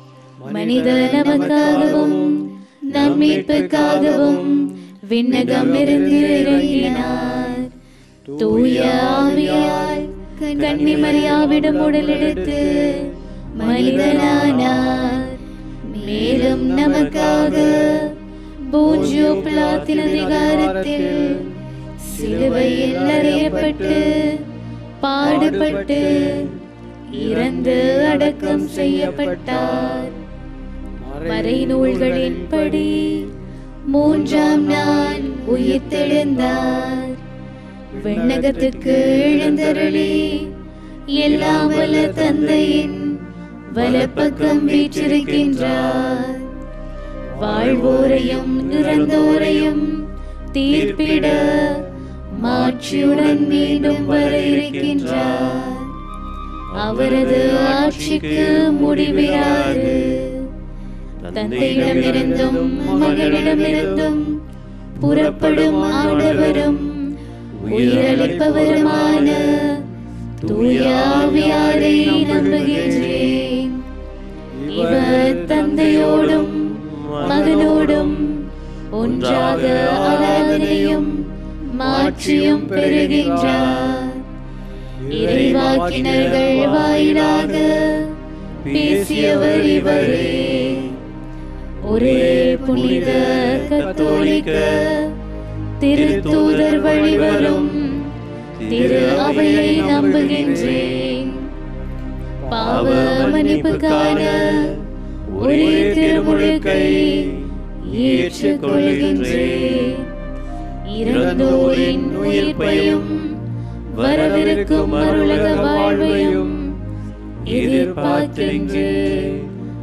மனித நமக்காகவும் நம் மீட்புக்காகவும் விண்ணகமிருந்து இறங்கினார். தூய ஆவியால் கன்னிமரியாவிடம் உடலெடுத்து மனிதனானார். மேலும் நமக்காக போன்ஜியோ பிலாத்தின் அதிகாரத்தில் சிலுவையில் அறையப்பட்டு பாடுபட்டு இறந்து அடக்கம் செய்யப்பட்டார். மறைநூல்களின்படி மூன்றாம் நாள் உயிர்த்தெழுந்தார். விண்ணகத்துக்கு எழுந்தருளி எல்லாம் வல்ல தந்தையின் வலப்பக்கம் வீற்றிருக்கின்றார். வாழ்வோரையும் இறந்தோரையும் தீர்ப்பிட மாட்சியுடன் மீண்டும் வர இருக்கின்றார். அவரது ஆட்சிக்கு முடிவிராது. தந்தையிடமிருந்தும் மகனிடமிருந்தும் புறப்படும் ஆண்டவரும் உயிரளிப்பவருமான தூய ஆவியாரை நம்புகின்றேன். இவர் தந்தையோடும் மகனோடும் ஒன்றாக ஆராதனையும் மாட்சியும் பெறுகின்றார். இறைவாக்கினர்கள் வாயிலாக பேசியவர் இவரே. ஒரே புனித கத்தோலிக்க திருத்தூதர் வழிவரும் திரு அவையை நம்புகின்றேன். பாவ மன்னிப்புக்கான ஒரே திருமுழுக்கை ஏற்றுக் கொள்கின்றேன். இறந்தோரின் உயிர்ப்பையும் வரவிருக்கும் அருளக வாழ்வையும் எதிர்பார்க்கின்றேன்.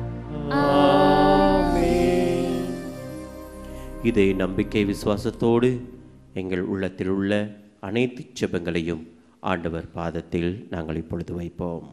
ஆமென். இதே நம்பிக்கை விசுவாசத்தோடு எங்கள் உள்ளத்தில் உள்ள அனைத்து ஜெபங்களையும் ஆண்டவர் பாதத்தில் நாங்கள் இப்பொழுது வைப்போம்.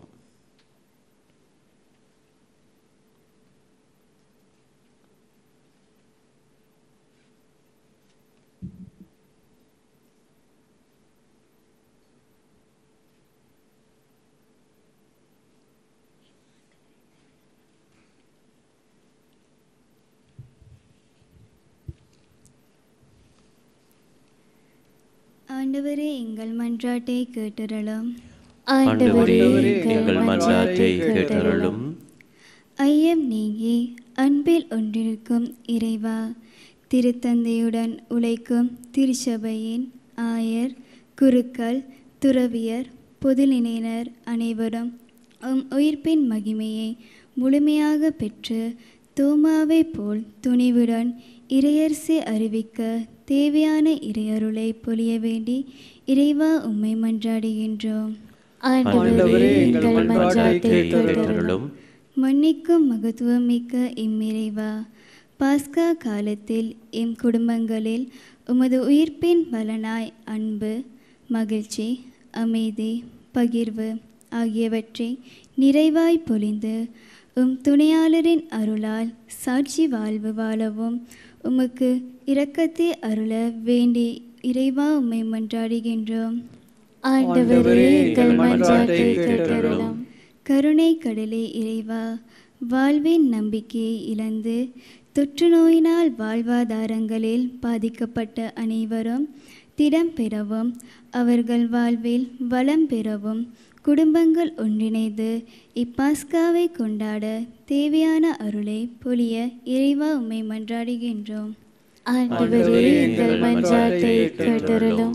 ஆண்டவரே எங்கள் மன்றாட்டை கேட்டருளும். ஆண்டவரே எங்கள் மன்றாட்டை கேட்டருளும். ஐயம் நீங்கி அன்பில் ஒன்றிருக்கும் இறைவா, திருத்தந்தையுடன் உழைக்கும் திருச்சபையின் ஆயர், குருக்கள், துறவியர், பொதுநிலையினர் அனைவரும் உம் உயிர்ப்பின் மகிமையை முழுமையாக பெற்று தோமாவை போல் துணிவுடன் இறையரசை அறிவிக்க தேவையான இறையருளை பொழிய வேண்டி இறைவா உம்மை மன்றாடுகின்றோம். ஆண்டவரே எங்கள் மன்றாட்டை கேட்டருளும். மன்னிக்கும் மகத்துவம் மிக்க இம்மிறைவா, பாஸ்கா காலத்தில் எம் குடும்பங்களில் உமது உயிர்ப்பின் பலனாய் அன்பு, மகிழ்ச்சி, அமைதி, பகிர்வு ஆகியவற்றை நிறைவாய் பொழிந்து உம் துணையாளரின் அருளால் சாட்சி வாழ்வு வாழவும் உமக்கு இரக்கத்தை அருள வேண்டி இறைவா உம்மை மன்றாடுகின்றோம். ஆண்டவரே எங்கள் மன்றாட்டை கேட்டருளும். கருணை கடலே இறைவா, வாழ்வின் நம்பிக்கையை இழந்து தொற்று நோயினால் வாழ்வாதாரங்களில் பாதிக்கப்பட்ட அனைவரும் திடம் பெறவும் அவர்கள் வாழ்வில் வளம் பெறவும் குடும்பங்கள் ஒன்றிணைந்து இப்பாஸ்காவை கொண்டாட தேவையான அருளை பொழிய இறைவா உம்மை மன்றாடுகின்றோம். ஆண்டவரே எங்கள் மன்றாட்டை கேட்டருளும்.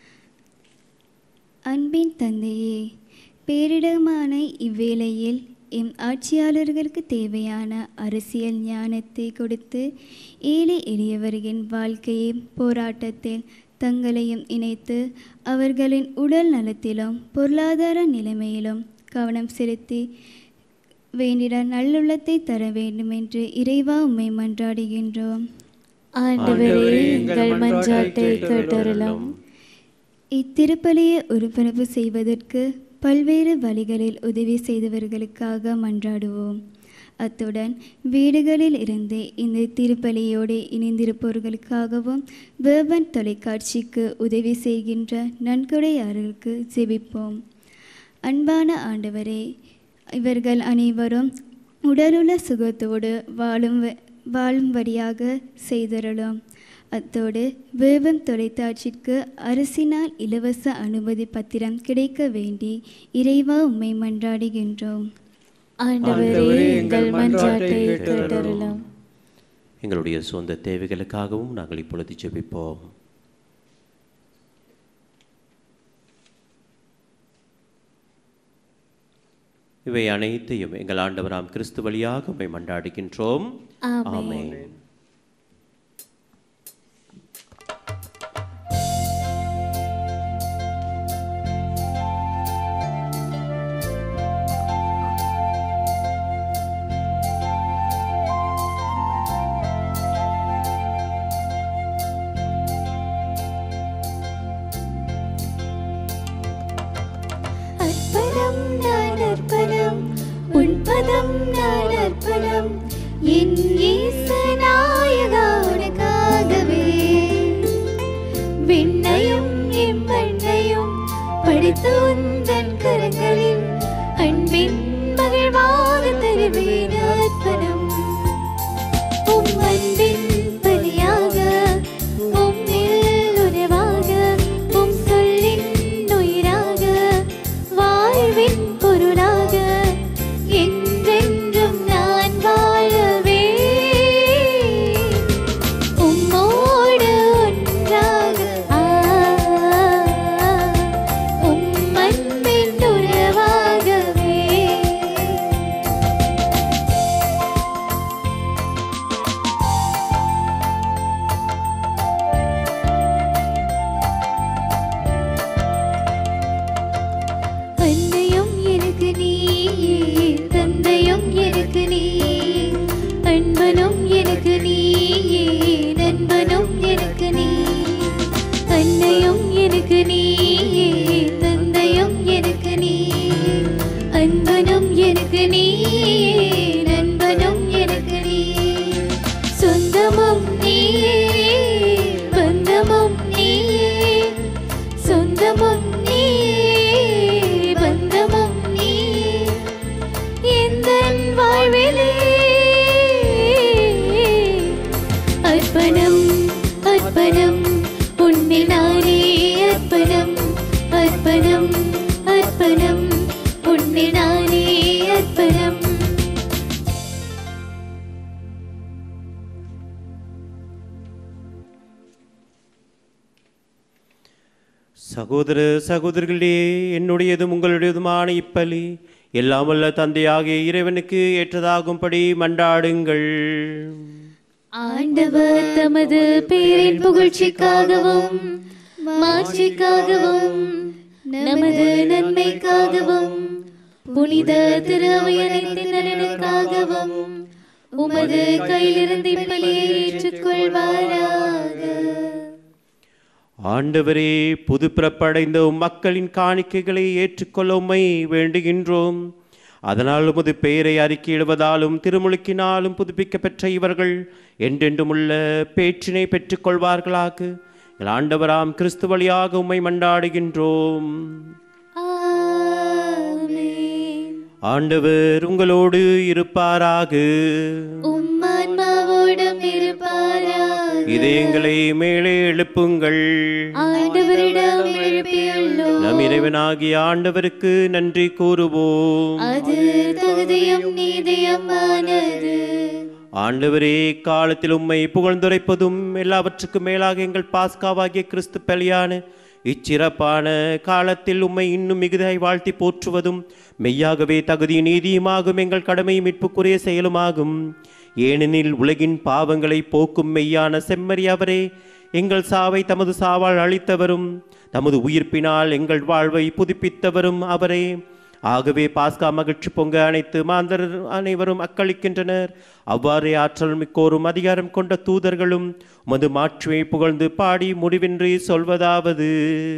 அன்பின் தந்தையே, பேரிடமான இவ்வேளையில் எம் ஆட்சியாளர்களுக்கு தேவையான அரசியல் ஞானத்தை கொடுத்து ஏழை எளியவர்களின் வாழ்க்கையை போராட்டத்தில் தங்களையும் இணைத்து அவர்களின் உடல் நலத்திலும் பொருளாதார நிலைமையிலும் கவனம் செலுத்தி வேண்டிட நல்லுள்ளத்தை தர வேண்டும் என்று இறைவா உம்மை மன்றாடுகின்றோம். ஆண்டவரே எங்கள் மன்றாட்டை கேட்டருளும். இத்திருப்பலியை ஒருபரப்பு செய்வதற்கு பல்வேறு வழிகளில் உதவி செய்தவர்களுக்காக மன்றாடுவோம். அத்துடன் வீடுகளில் இருந்து இந்த திருப்பலியோடு இணைந்திருப்பவர்களுக்காகவும் வேர்பன் தொலைக்காட்சிக்கு உதவி செய்கின்ற நன்கொடையாளர்களுக்கு ஜெபிப்போம். அன்பான ஆண்டவரே, இவர்கள் அனைவரும் உடலுள்ள சுகத்தோடு வாழும் வாழும்படியாக செய்தருளும். அத்தோடு வேவம் தொலைக்காட்சிக்கு அரசினால் இலவச அனுமதி பத்திரம் கிடைக்க வேண்டி இறைவா உம்மை மன்றாடுகின்றோம். ஆண்டவரே எங்கள் மன்றாட்டை கேட்டருளும். எங்களுடைய சொந்த தேவைகளுக்காகவும் நாங்கள் இப்பொழுது ஜெபிப்போம். இவை அனைத்தையும் எங்கள் ஆண்டவராம் கிறிஸ்து வழியாக உம்மை மன்றாடுகின்றோம். ஆமென். உன்பதம் நான் அர்ப்பணம் என் இயேசு நாயகா உனக்காகவே. விண்ணையும் எம்மண்ணையும் படைத்த உந்தன் கரங்களில் அன்பின் மகிழ்வாக தருவேன் அர்ப்பணம். உம் அன்பின் பலியாக, உம்மில் உறவாக, உம் சொல்லின் உயிராக, வாழ்வின் பொருளாக என்றென்றும் நான் வாழவே. உம்மோடு ஒன்றாக உம் அன்பின் உறவாகவே. அன்னையும் எனக்கு நீ, தந்தையும் எனக்கு நீ, அன்பனும் எனக்கு நீ, நண்பனும் எனக்கு நீ. அன்னையும் எனக்கு நீ, தந்தையும் எனக்கு நீ, அன்பனும் எனக்கு நீ, நண்பனும் எனக்கு நீ. சொந்தமும் நீயே, பந்தமும் நீயே, சொந்தமும் நீயே, பந்தமும் நீயே. எந்தன் வாழ்விலே அர்ப்பணம் அர்ப்பணம் உன்னில் நானே அர்ப்பணம் அர்ப்பணம் அர்ப்பணம் உன்னில் நானே அர்ப்பணம். சகோதர சகோதரிகளே, என்னுடையதும் உங்களுடையதுமான இப்பலி எல்லாம் வல்ல தந்தையாகிய இறைவனுக்கு ஏற்றதாகும்படி மன்றாடுங்கள். ஆண்டவர் தமது பேரின் புகழ்ச்சிக்காகவும் மாட்சிக்காகவும் நமது நன்மைக்காகவும் புனித திருவையனைத்தின் நலனுக்காகவும் உமது கையிலிருந்து இப்பலியை ஏற்றுக்கொள்வாராக. ஆண்டவரே, புது பிறப்படைந்த உம் மக்களின் காணிக்கைகளை ஏற்றுக்கொள்ள உம்மை வேண்டுகின்றோம். அதனால் உமது பெயரை அறிக்கையிடுவதாலும் திருமுழுக்கினாலும் புதுப்பிக்க பெற்ற இவர்கள் என்றென்றும் உள்ள பேற்றினை பெற்றுக்கொள்வார்களாக. எங்கள் ஆண்டவராம் கிறிஸ்து வழியாக உம்மை மன்றாடுகின்றோம். ஆண்டவர் உங்களோடு இருப்பாராக. உம் ஆன்மாவோடும் இருப்பாராக. இதயங்களை மேலே எழுப்புங்கள். ஆண்டவரிடம் எழுப்பியுள்ளோம். நம் இறைவனாகிய ஆண்டவருக்கு நன்றி கூறுவோம். அது தகுதியும் நீதியுமானது. ஆண்டவரே, காலத்தில் உம்மை புகழ்ந்துரைப்பதும் எல்லாவற்றுக்கும் மேலாக எங்கள் பாஸ்காவாகிய கிறிஸ்து பலியான இச்சிறப்பான காலத்தில் உம்மை இன்னும் மிகுதியாய் வாழ்த்தி போற்றுவதும் மெய்யாகவே தகுதி நீதியுமாகும் எங்கள் கடமை மீட்புக்குரிய செயலுமாகும். ஏனெனில் உலகின் பாவங்களை போக்கும் மெய்யான செம்மறி அவரே, எங்கள் சாவை தமது சாவால் அளித்தவரும் தமது உயிர்ப்பினால் எங்கள் வாழ்வை புதுப்பித்தவரும் அவரே. ஆகவே பாஸ்கா மகிழ்ச்சி பொங்க அனைத்து மாந்தர் அனைவரும் அக்களிக்கின்றனர். அவ்வாறே ஆற்றல் மிக்கோரும் அதிகாரம் கொண்ட தூதர்களும் உமது மாட்சியை புகழ்ந்து பாடி முடிவின்றி சொல்வதாவது: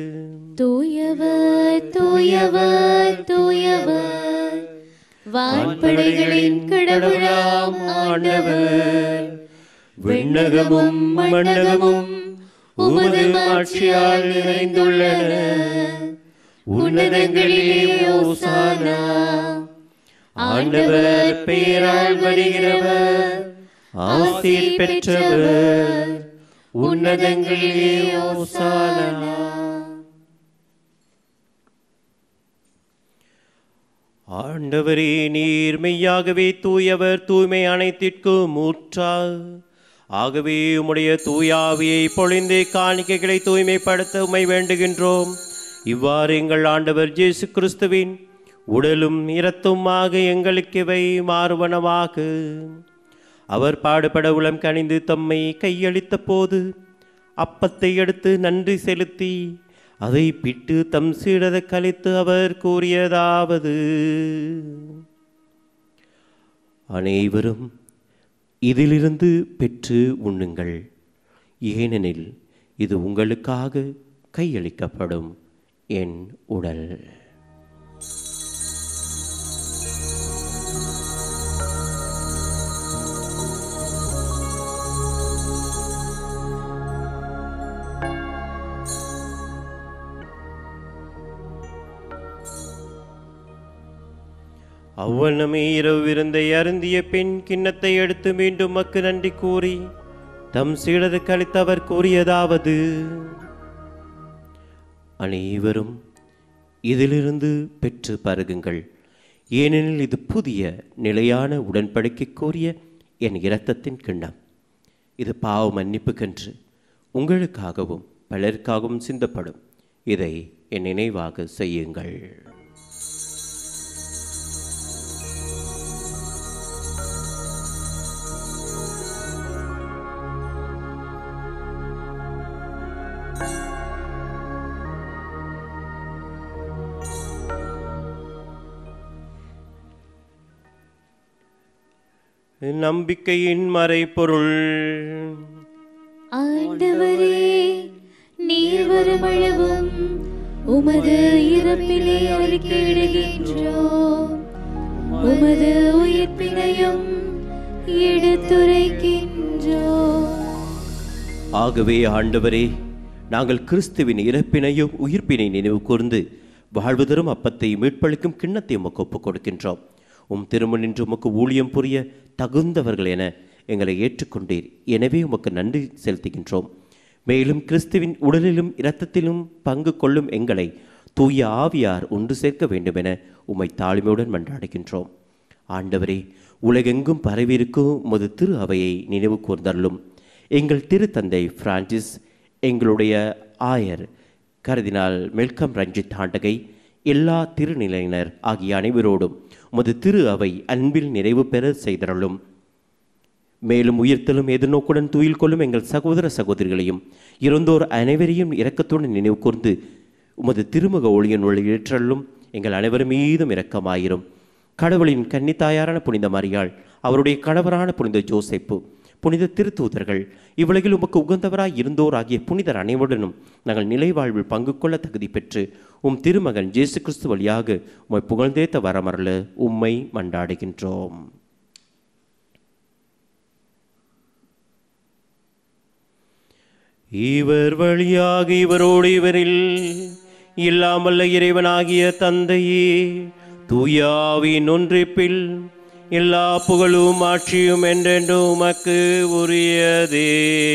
தூயவர் தூயவர் தூயவர், வான்படைகளின் கடவுளாம் ஆண்டவர். விண்ணகமும் மண்ணகமும் உமது மாட்சியால் நிறைந்துள்ளன. உன்னதங்களிலே ஓசானா. ஆண்டவர் பெயரால் வருகிறவர் ஆசீர் பெற்றவர், உன்னதங்களிலே ஓசானா. ஆண்டவரே, நீர் மெய்யாகவே தூயவர், தூய்மை அனைத்திற்கும் ஊற்றார். ஆகவே உம்முடைய தூயாவியை பொழிந்து காணிக்கைகளை தூய்மைப்படுத்த உம்மை வேண்டுகின்றோம். இவ்வாறு எங்கள் ஆண்டவர் இயேசு கிறிஸ்துவின் உடலும் இரத்துமாக எங்களுக்கு இவை மாறுவனவாக. அவர் பாடுபட உளம் கனிந்து தம்மை கையளித்த போது அப்பத்தை எடுத்து நன்றி செலுத்தி அதை பிட்டு தம் சீடரை கழித்து அவர் கூறியதாவது: அனைவரும் இதிலிருந்து பெற்று உண்ணுங்கள், ஏனெனில் இது உங்களுக்காக கையளிக்கப்படும் என் உடல். அவ்வளமே இரவு விருந்தை அருந்திய பின் கிண்ணத்தை எடுத்து மீண்டும் மக்கு நன்றி கூறி தம் சீடருக்கு அளித்து அவர் கூறியதாவது: அனைவரும் இதிலிருந்து பெற்று பருகுங்கள், ஏனெனில் இது புதிய நிலையான உடன்படிக்கைக்குரிய என் இரத்தத்தின் கிண்ணம். இது பாவ மன்னிப்புக்கென்று உங்களுக்காகவும் பலருக்காகவும் சிந்தப்படும். இதை என் நினைவாக செய்யுங்கள். நம்பிக்கையின் மறைபொருள். ஆண்டவரே, நீர் வருமளவும் உமது இறப்பினை அறிக்கையிடுகின்றோம், உமது உயிர்ப்பினையும் எடுத்துரைக்கின்றோம். ஆகவே ஆண்டவரே, நாங்கள் கிறிஸ்துவின் இறப்பினையும் உயிர்ப்பினை நினைவு கூர்ந்து வாழ்வு தரும் அப்பத்தை மீட்பளிக்கும் கிண்ணத்தை உமக்கு ஒப்புக் கொடுக்கின்றோம். உம் திருமண் நின்று உமக்கு ஊழியம் புரிய தகுந்தவர்கள் என எங்களை ஏற்றுக்கொண்டீர். எனவே உமக்கு நன்றி செலுத்துகின்றோம். மேலும் கிறிஸ்துவின் உடலிலும் இரத்தத்திலும் பங்கு கொள்ளும் எங்களை தூய ஆவியார் ஒன்று சேர்க்க வேண்டும் என உம்மை தாழ்மையுடன் மன்றாடுகின்றோம். ஆண்டவரே, உலகெங்கும் பரவியிருக்கும் உமது திரு அவையை நினைவு கூர்ந்தருளும். எங்கள் திரு தந்தை பிரான்சிஸ், எங்களுடைய ஆயர் கர்தினால் மெல்கம் ரஞ்சித் ஆண்டகை, எல்லா திருநிலையினர் ஆகிய அனைவரோடும் உமது திரு அவை அன்பில் நிறைவு பெற செய்தருளும். மேலும் உயிர்த்தலும் எதிர்நோக்குடன் துயில் கொள்ளும் எங்கள் சகோதர சகோதரிகளையும் இறந்தோர் அனைவரையும் இரக்கத்துடன் நினைவு கூர்ந்து உமது திருமுக ஒளியின் ஒளி ஏற்றலும் எங்கள் அனைவரும் மீதும் இரக்கமாயிரும். கடவுளின் கன்னித்தாயாரான புனித மரியாள், அவருடைய கணவரான புனித ஜோசேப்பு, புனித திருத்தூதர்கள், இவ்வுலகில் உமக்கு உகந்தவராய் இருந்தோர் ஆகிய புனிதர் அனைவருடனும் நாங்கள் நிலை வாழ்வில் பங்கு கொள்ள தகுதி பெற்று உம் திருமகன் இயேசு கிறிஸ்து வழியாக உம்மை புகழ்ந்தேத்த வரமருள உம்மை மன்றாடுகின்றோம். இவர் வழியாக இவரோடு இவரில் இல்லாமல்ல இறைவனாகிய தந்தையே, தூயாவின் ஒன்றிப்பில் எல்லா புகழும் ஆட்சியும் என்றென்றும் உமக்கு உரியதே.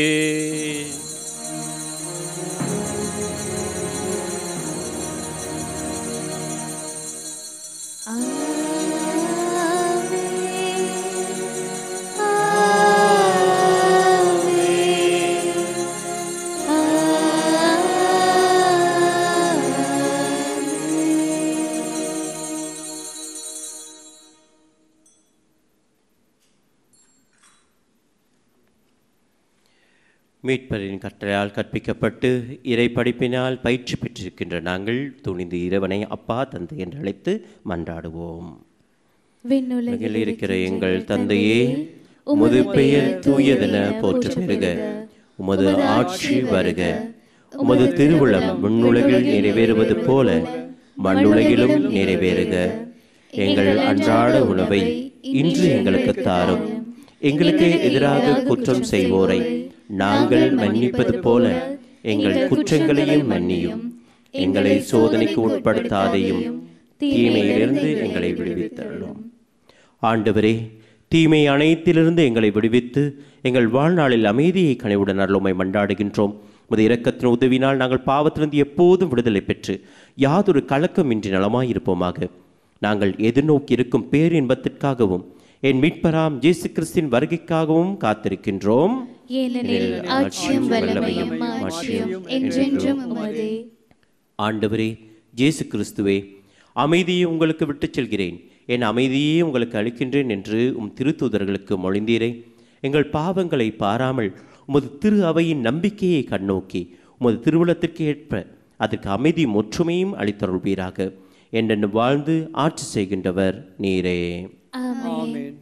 மீட்பரின் கட்டளையால் கற்பிக்கப்பட்டு இறை படிப்பினால் பயிற்சி பெற்றிருக்கின்ற நாங்கள் துணிந்து இறைவனை அப்பா தந்தை என்று அழைத்து மன்றாடுவோம். விண்ணுலகில் இருக்கிற எங்கள் தந்தையே, உமது பெயர் தூயதென போற்ற பெறுக, உமது ஆட்சி வருக, உமது திருவுளம் விண்ணுலகில் நிறைவேறுவது போல மண்ணுலகிலும் நிறைவேறுக. எங்கள் அன்றாட உணவை இன்று எங்களுக்கு தாரும். எங்களுக்கு எதிராக குற்றம் செய்வோரை நாங்கள் மன்னிப்பது போல எங்கள் குற்றங்களையும் மன்னியும். எங்களை சோதனைக்கு உட்படுத்தாதையும் தீமையிலிருந்து எங்களை விடுவித்தருளும். ஆண்டவரே, தீமை அனைத்திலிருந்து எங்களை விடுவித்து எங்கள் வாழ்நாளில் அமைதியை கனிவுடன் அருளுமை மண்டாடுகின்றோம். உமது இரக்கத்தின் உதவினால் நாங்கள் பாவத்திலிருந்து எப்போதும் விடுதலை பெற்று யாதொரு கலக்கமின்றி நலமாயிருப்போமாக. நாங்கள் எதிர்நோக்கி இருக்கும் பேரின்பத்திற்காகவும் என் மீட்பராம் இயேசு கிறிஸ்தின் வருகைக்காகவும் காத்திருக்கின்றோம். ஏனெனில் ஆட்சியும் வல்லமையும் மாட்சியும் என்றென்றும் உமதே. ஆண்டவரே இயேசு கிறிஸ்துவே, அமைதியை உங்களுக்கு விட்டுச் செல்கிறேன், என் அமைதியே உங்களுக்கு அளிக்கின்றேன் என்று உம் திருத்தூதர்களுக்கு மொழிந்தீரே. எங்கள் பாவங்களை பாராமல் உமது திரு அவையின் நம்பிக்கையை கண்ணோக்கி உமது திருவுளத்திற்கு ஏற்ப அதற்கு அமைதி ஒற்றுமையும் அளித்தருள்வீராக. என்றென்று வாழ்ந்து ஆட்சி செய்கின்றவர் நீரே. ஆமென்.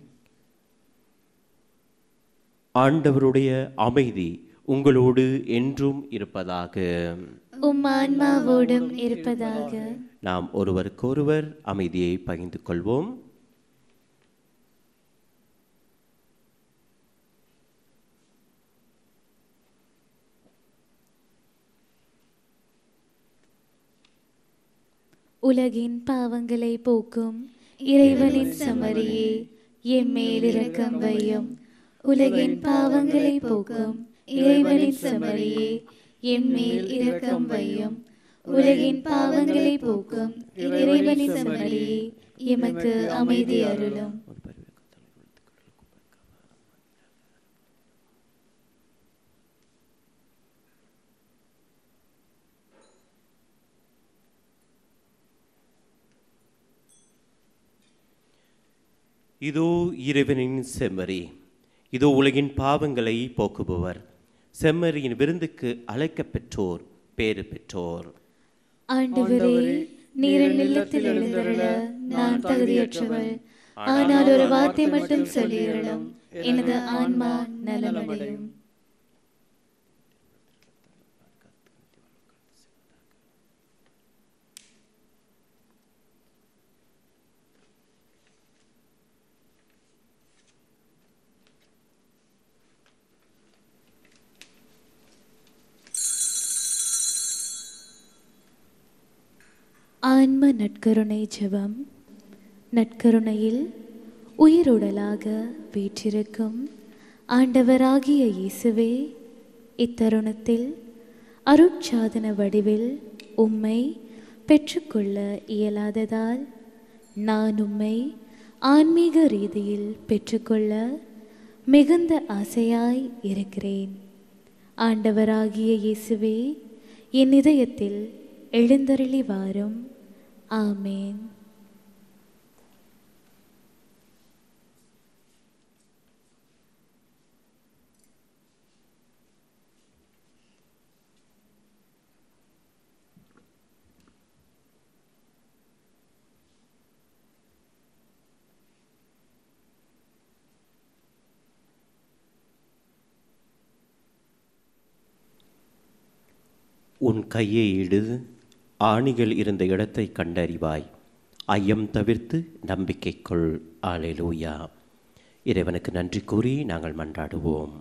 ஆண்டவருடைய அமைதி உங்களோடு என்றும் இருப்பதாக. உம் ஆன்மாவோடும் இருப்பதாக. நாம் ஒருவருக்கொருவர் அமைதியை பகிர்ந்து கொள்வோம். உலகின் பாவங்களை போக்கும் இறைவனின் சமரியே, எம்மேல் இரக்கம் வையும். உலகின் பாவங்களை போக்கும் இறைவனின் சமரியே, எம்மேல் இரக்கம் வையும். உலகின் பாவங்களை போக்கும் இறைவனின் சமரியே, எமக்கு அமைதி அருளும். இதோ இறைவனின் செம்மறி, இதோ உலகின் பாவங்களை போக்குபவர். செம்மறியின் விருந்துக்கு அழைக்க பெற்றோர் பேறு பெற்றோர். ஆண்டவரே, நீர் என் இல்லத்தில் எழுந்தருள நான் தகுதியற்றவள். ஆனால் ஒரு வார்த்தை மட்டும் சொல்லியருளும், எனது ஆன்மா நலமடையும். ஆன்ம நற்கருணை ஜெபம். நற்கருணையில் உயிருடலாக வீற்றிருக்கும் ஆண்டவராகிய இயேசுவே, இத்தருணத்தில் அருட்சாதன வடிவில் உம்மை பெற்றுக்கொள்ள இயலாததால் நான் உம்மை ஆன்மீக ரீதியில் பெற்றுக்கொள்ள மிகுந்த ஆசையாய் இருக்கிறேன். ஆண்டவராகிய இயேசுவே, என் இதயத்தில் எழுந்தருளி வாரும். ஆமேன். உன் கையை இடு, ஆணிகள் இருந்த இடத்தை கண்டறிவாய். ஐயம் தவிர்த்து நம்பிக்கை கொள். அல்லேலூயா. இறைவனுக்கு நன்றி கூறி நாங்கள் மன்றாடுவோம்.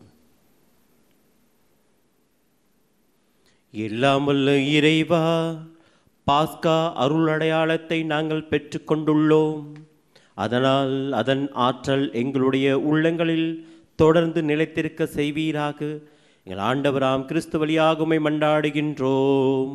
எல்லாம் வல்ல இறைவா, பாஸ்கா அருள் அடையாளத்தை நாங்கள் பெற்றுக்கொண்டுள்ளோம். அதனால் அதன் ஆற்றல் எங்களுடைய உள்ளங்களில் தொடர்ந்து நிலைத்திருக்க செய்வீராக. எங்கள் ஆண்டவராம் கிறிஸ்து வழியாக உம்மை மன்றாடுகின்றோம்.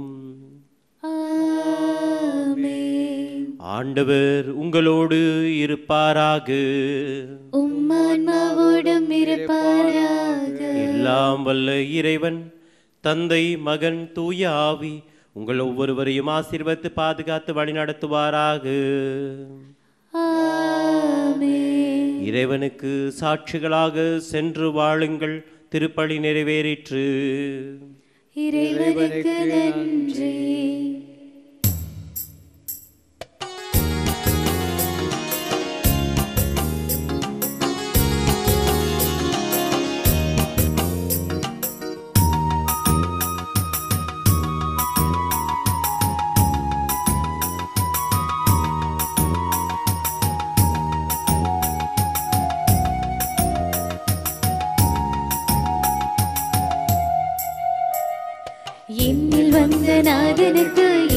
ஆண்டவர் உங்களோடு இருப்பாராக. உம் ஆன்மாவோடும் இருப்பாராக. எல்லாம் வல்ல இறைவன் தந்தை, மகன், தூய ஆவி உங்கள் ஒவ்வொருவரையும் ஆசீர்வதித்து பாதுகாத்து வழிநடத்துவாராக. ஆமென். இறைவனுக்கு சாட்சிகளாக சென்று வாழுங்கள். திருப்பலி நிறைவேறிற்று. இறைவனுக்கு நன்றி. என்னில் வந்த நாதனுக்கு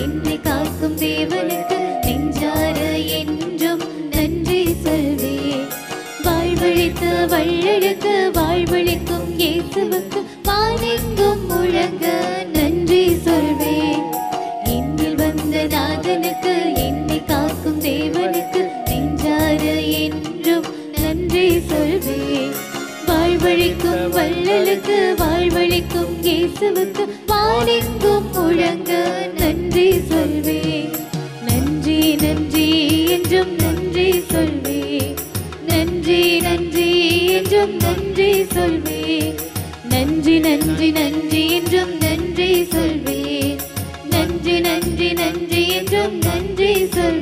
என்னை காக்கும் தேவனுக்கு நெஞ்சார என்றும் நன்றி சொல்வேன். வாழ்வழிக்கும் வள்ளலுக்கு வாழ்வழிக்கும் இயேசுவுக்கு வானெங்கும் முழங்க நன்றி சொல்வேன். நன்றி நன்றி என்றும் நன்றி சொல்வேன். நன்றி நன்றி என்றும் நன்றி சொல்வேன். நன்றி நன்றி நன்றி என்றும் நன்றி சொல்வேன். நன்றி நன்றி நன்றி என்றும் நன்றி சொல்வேன்.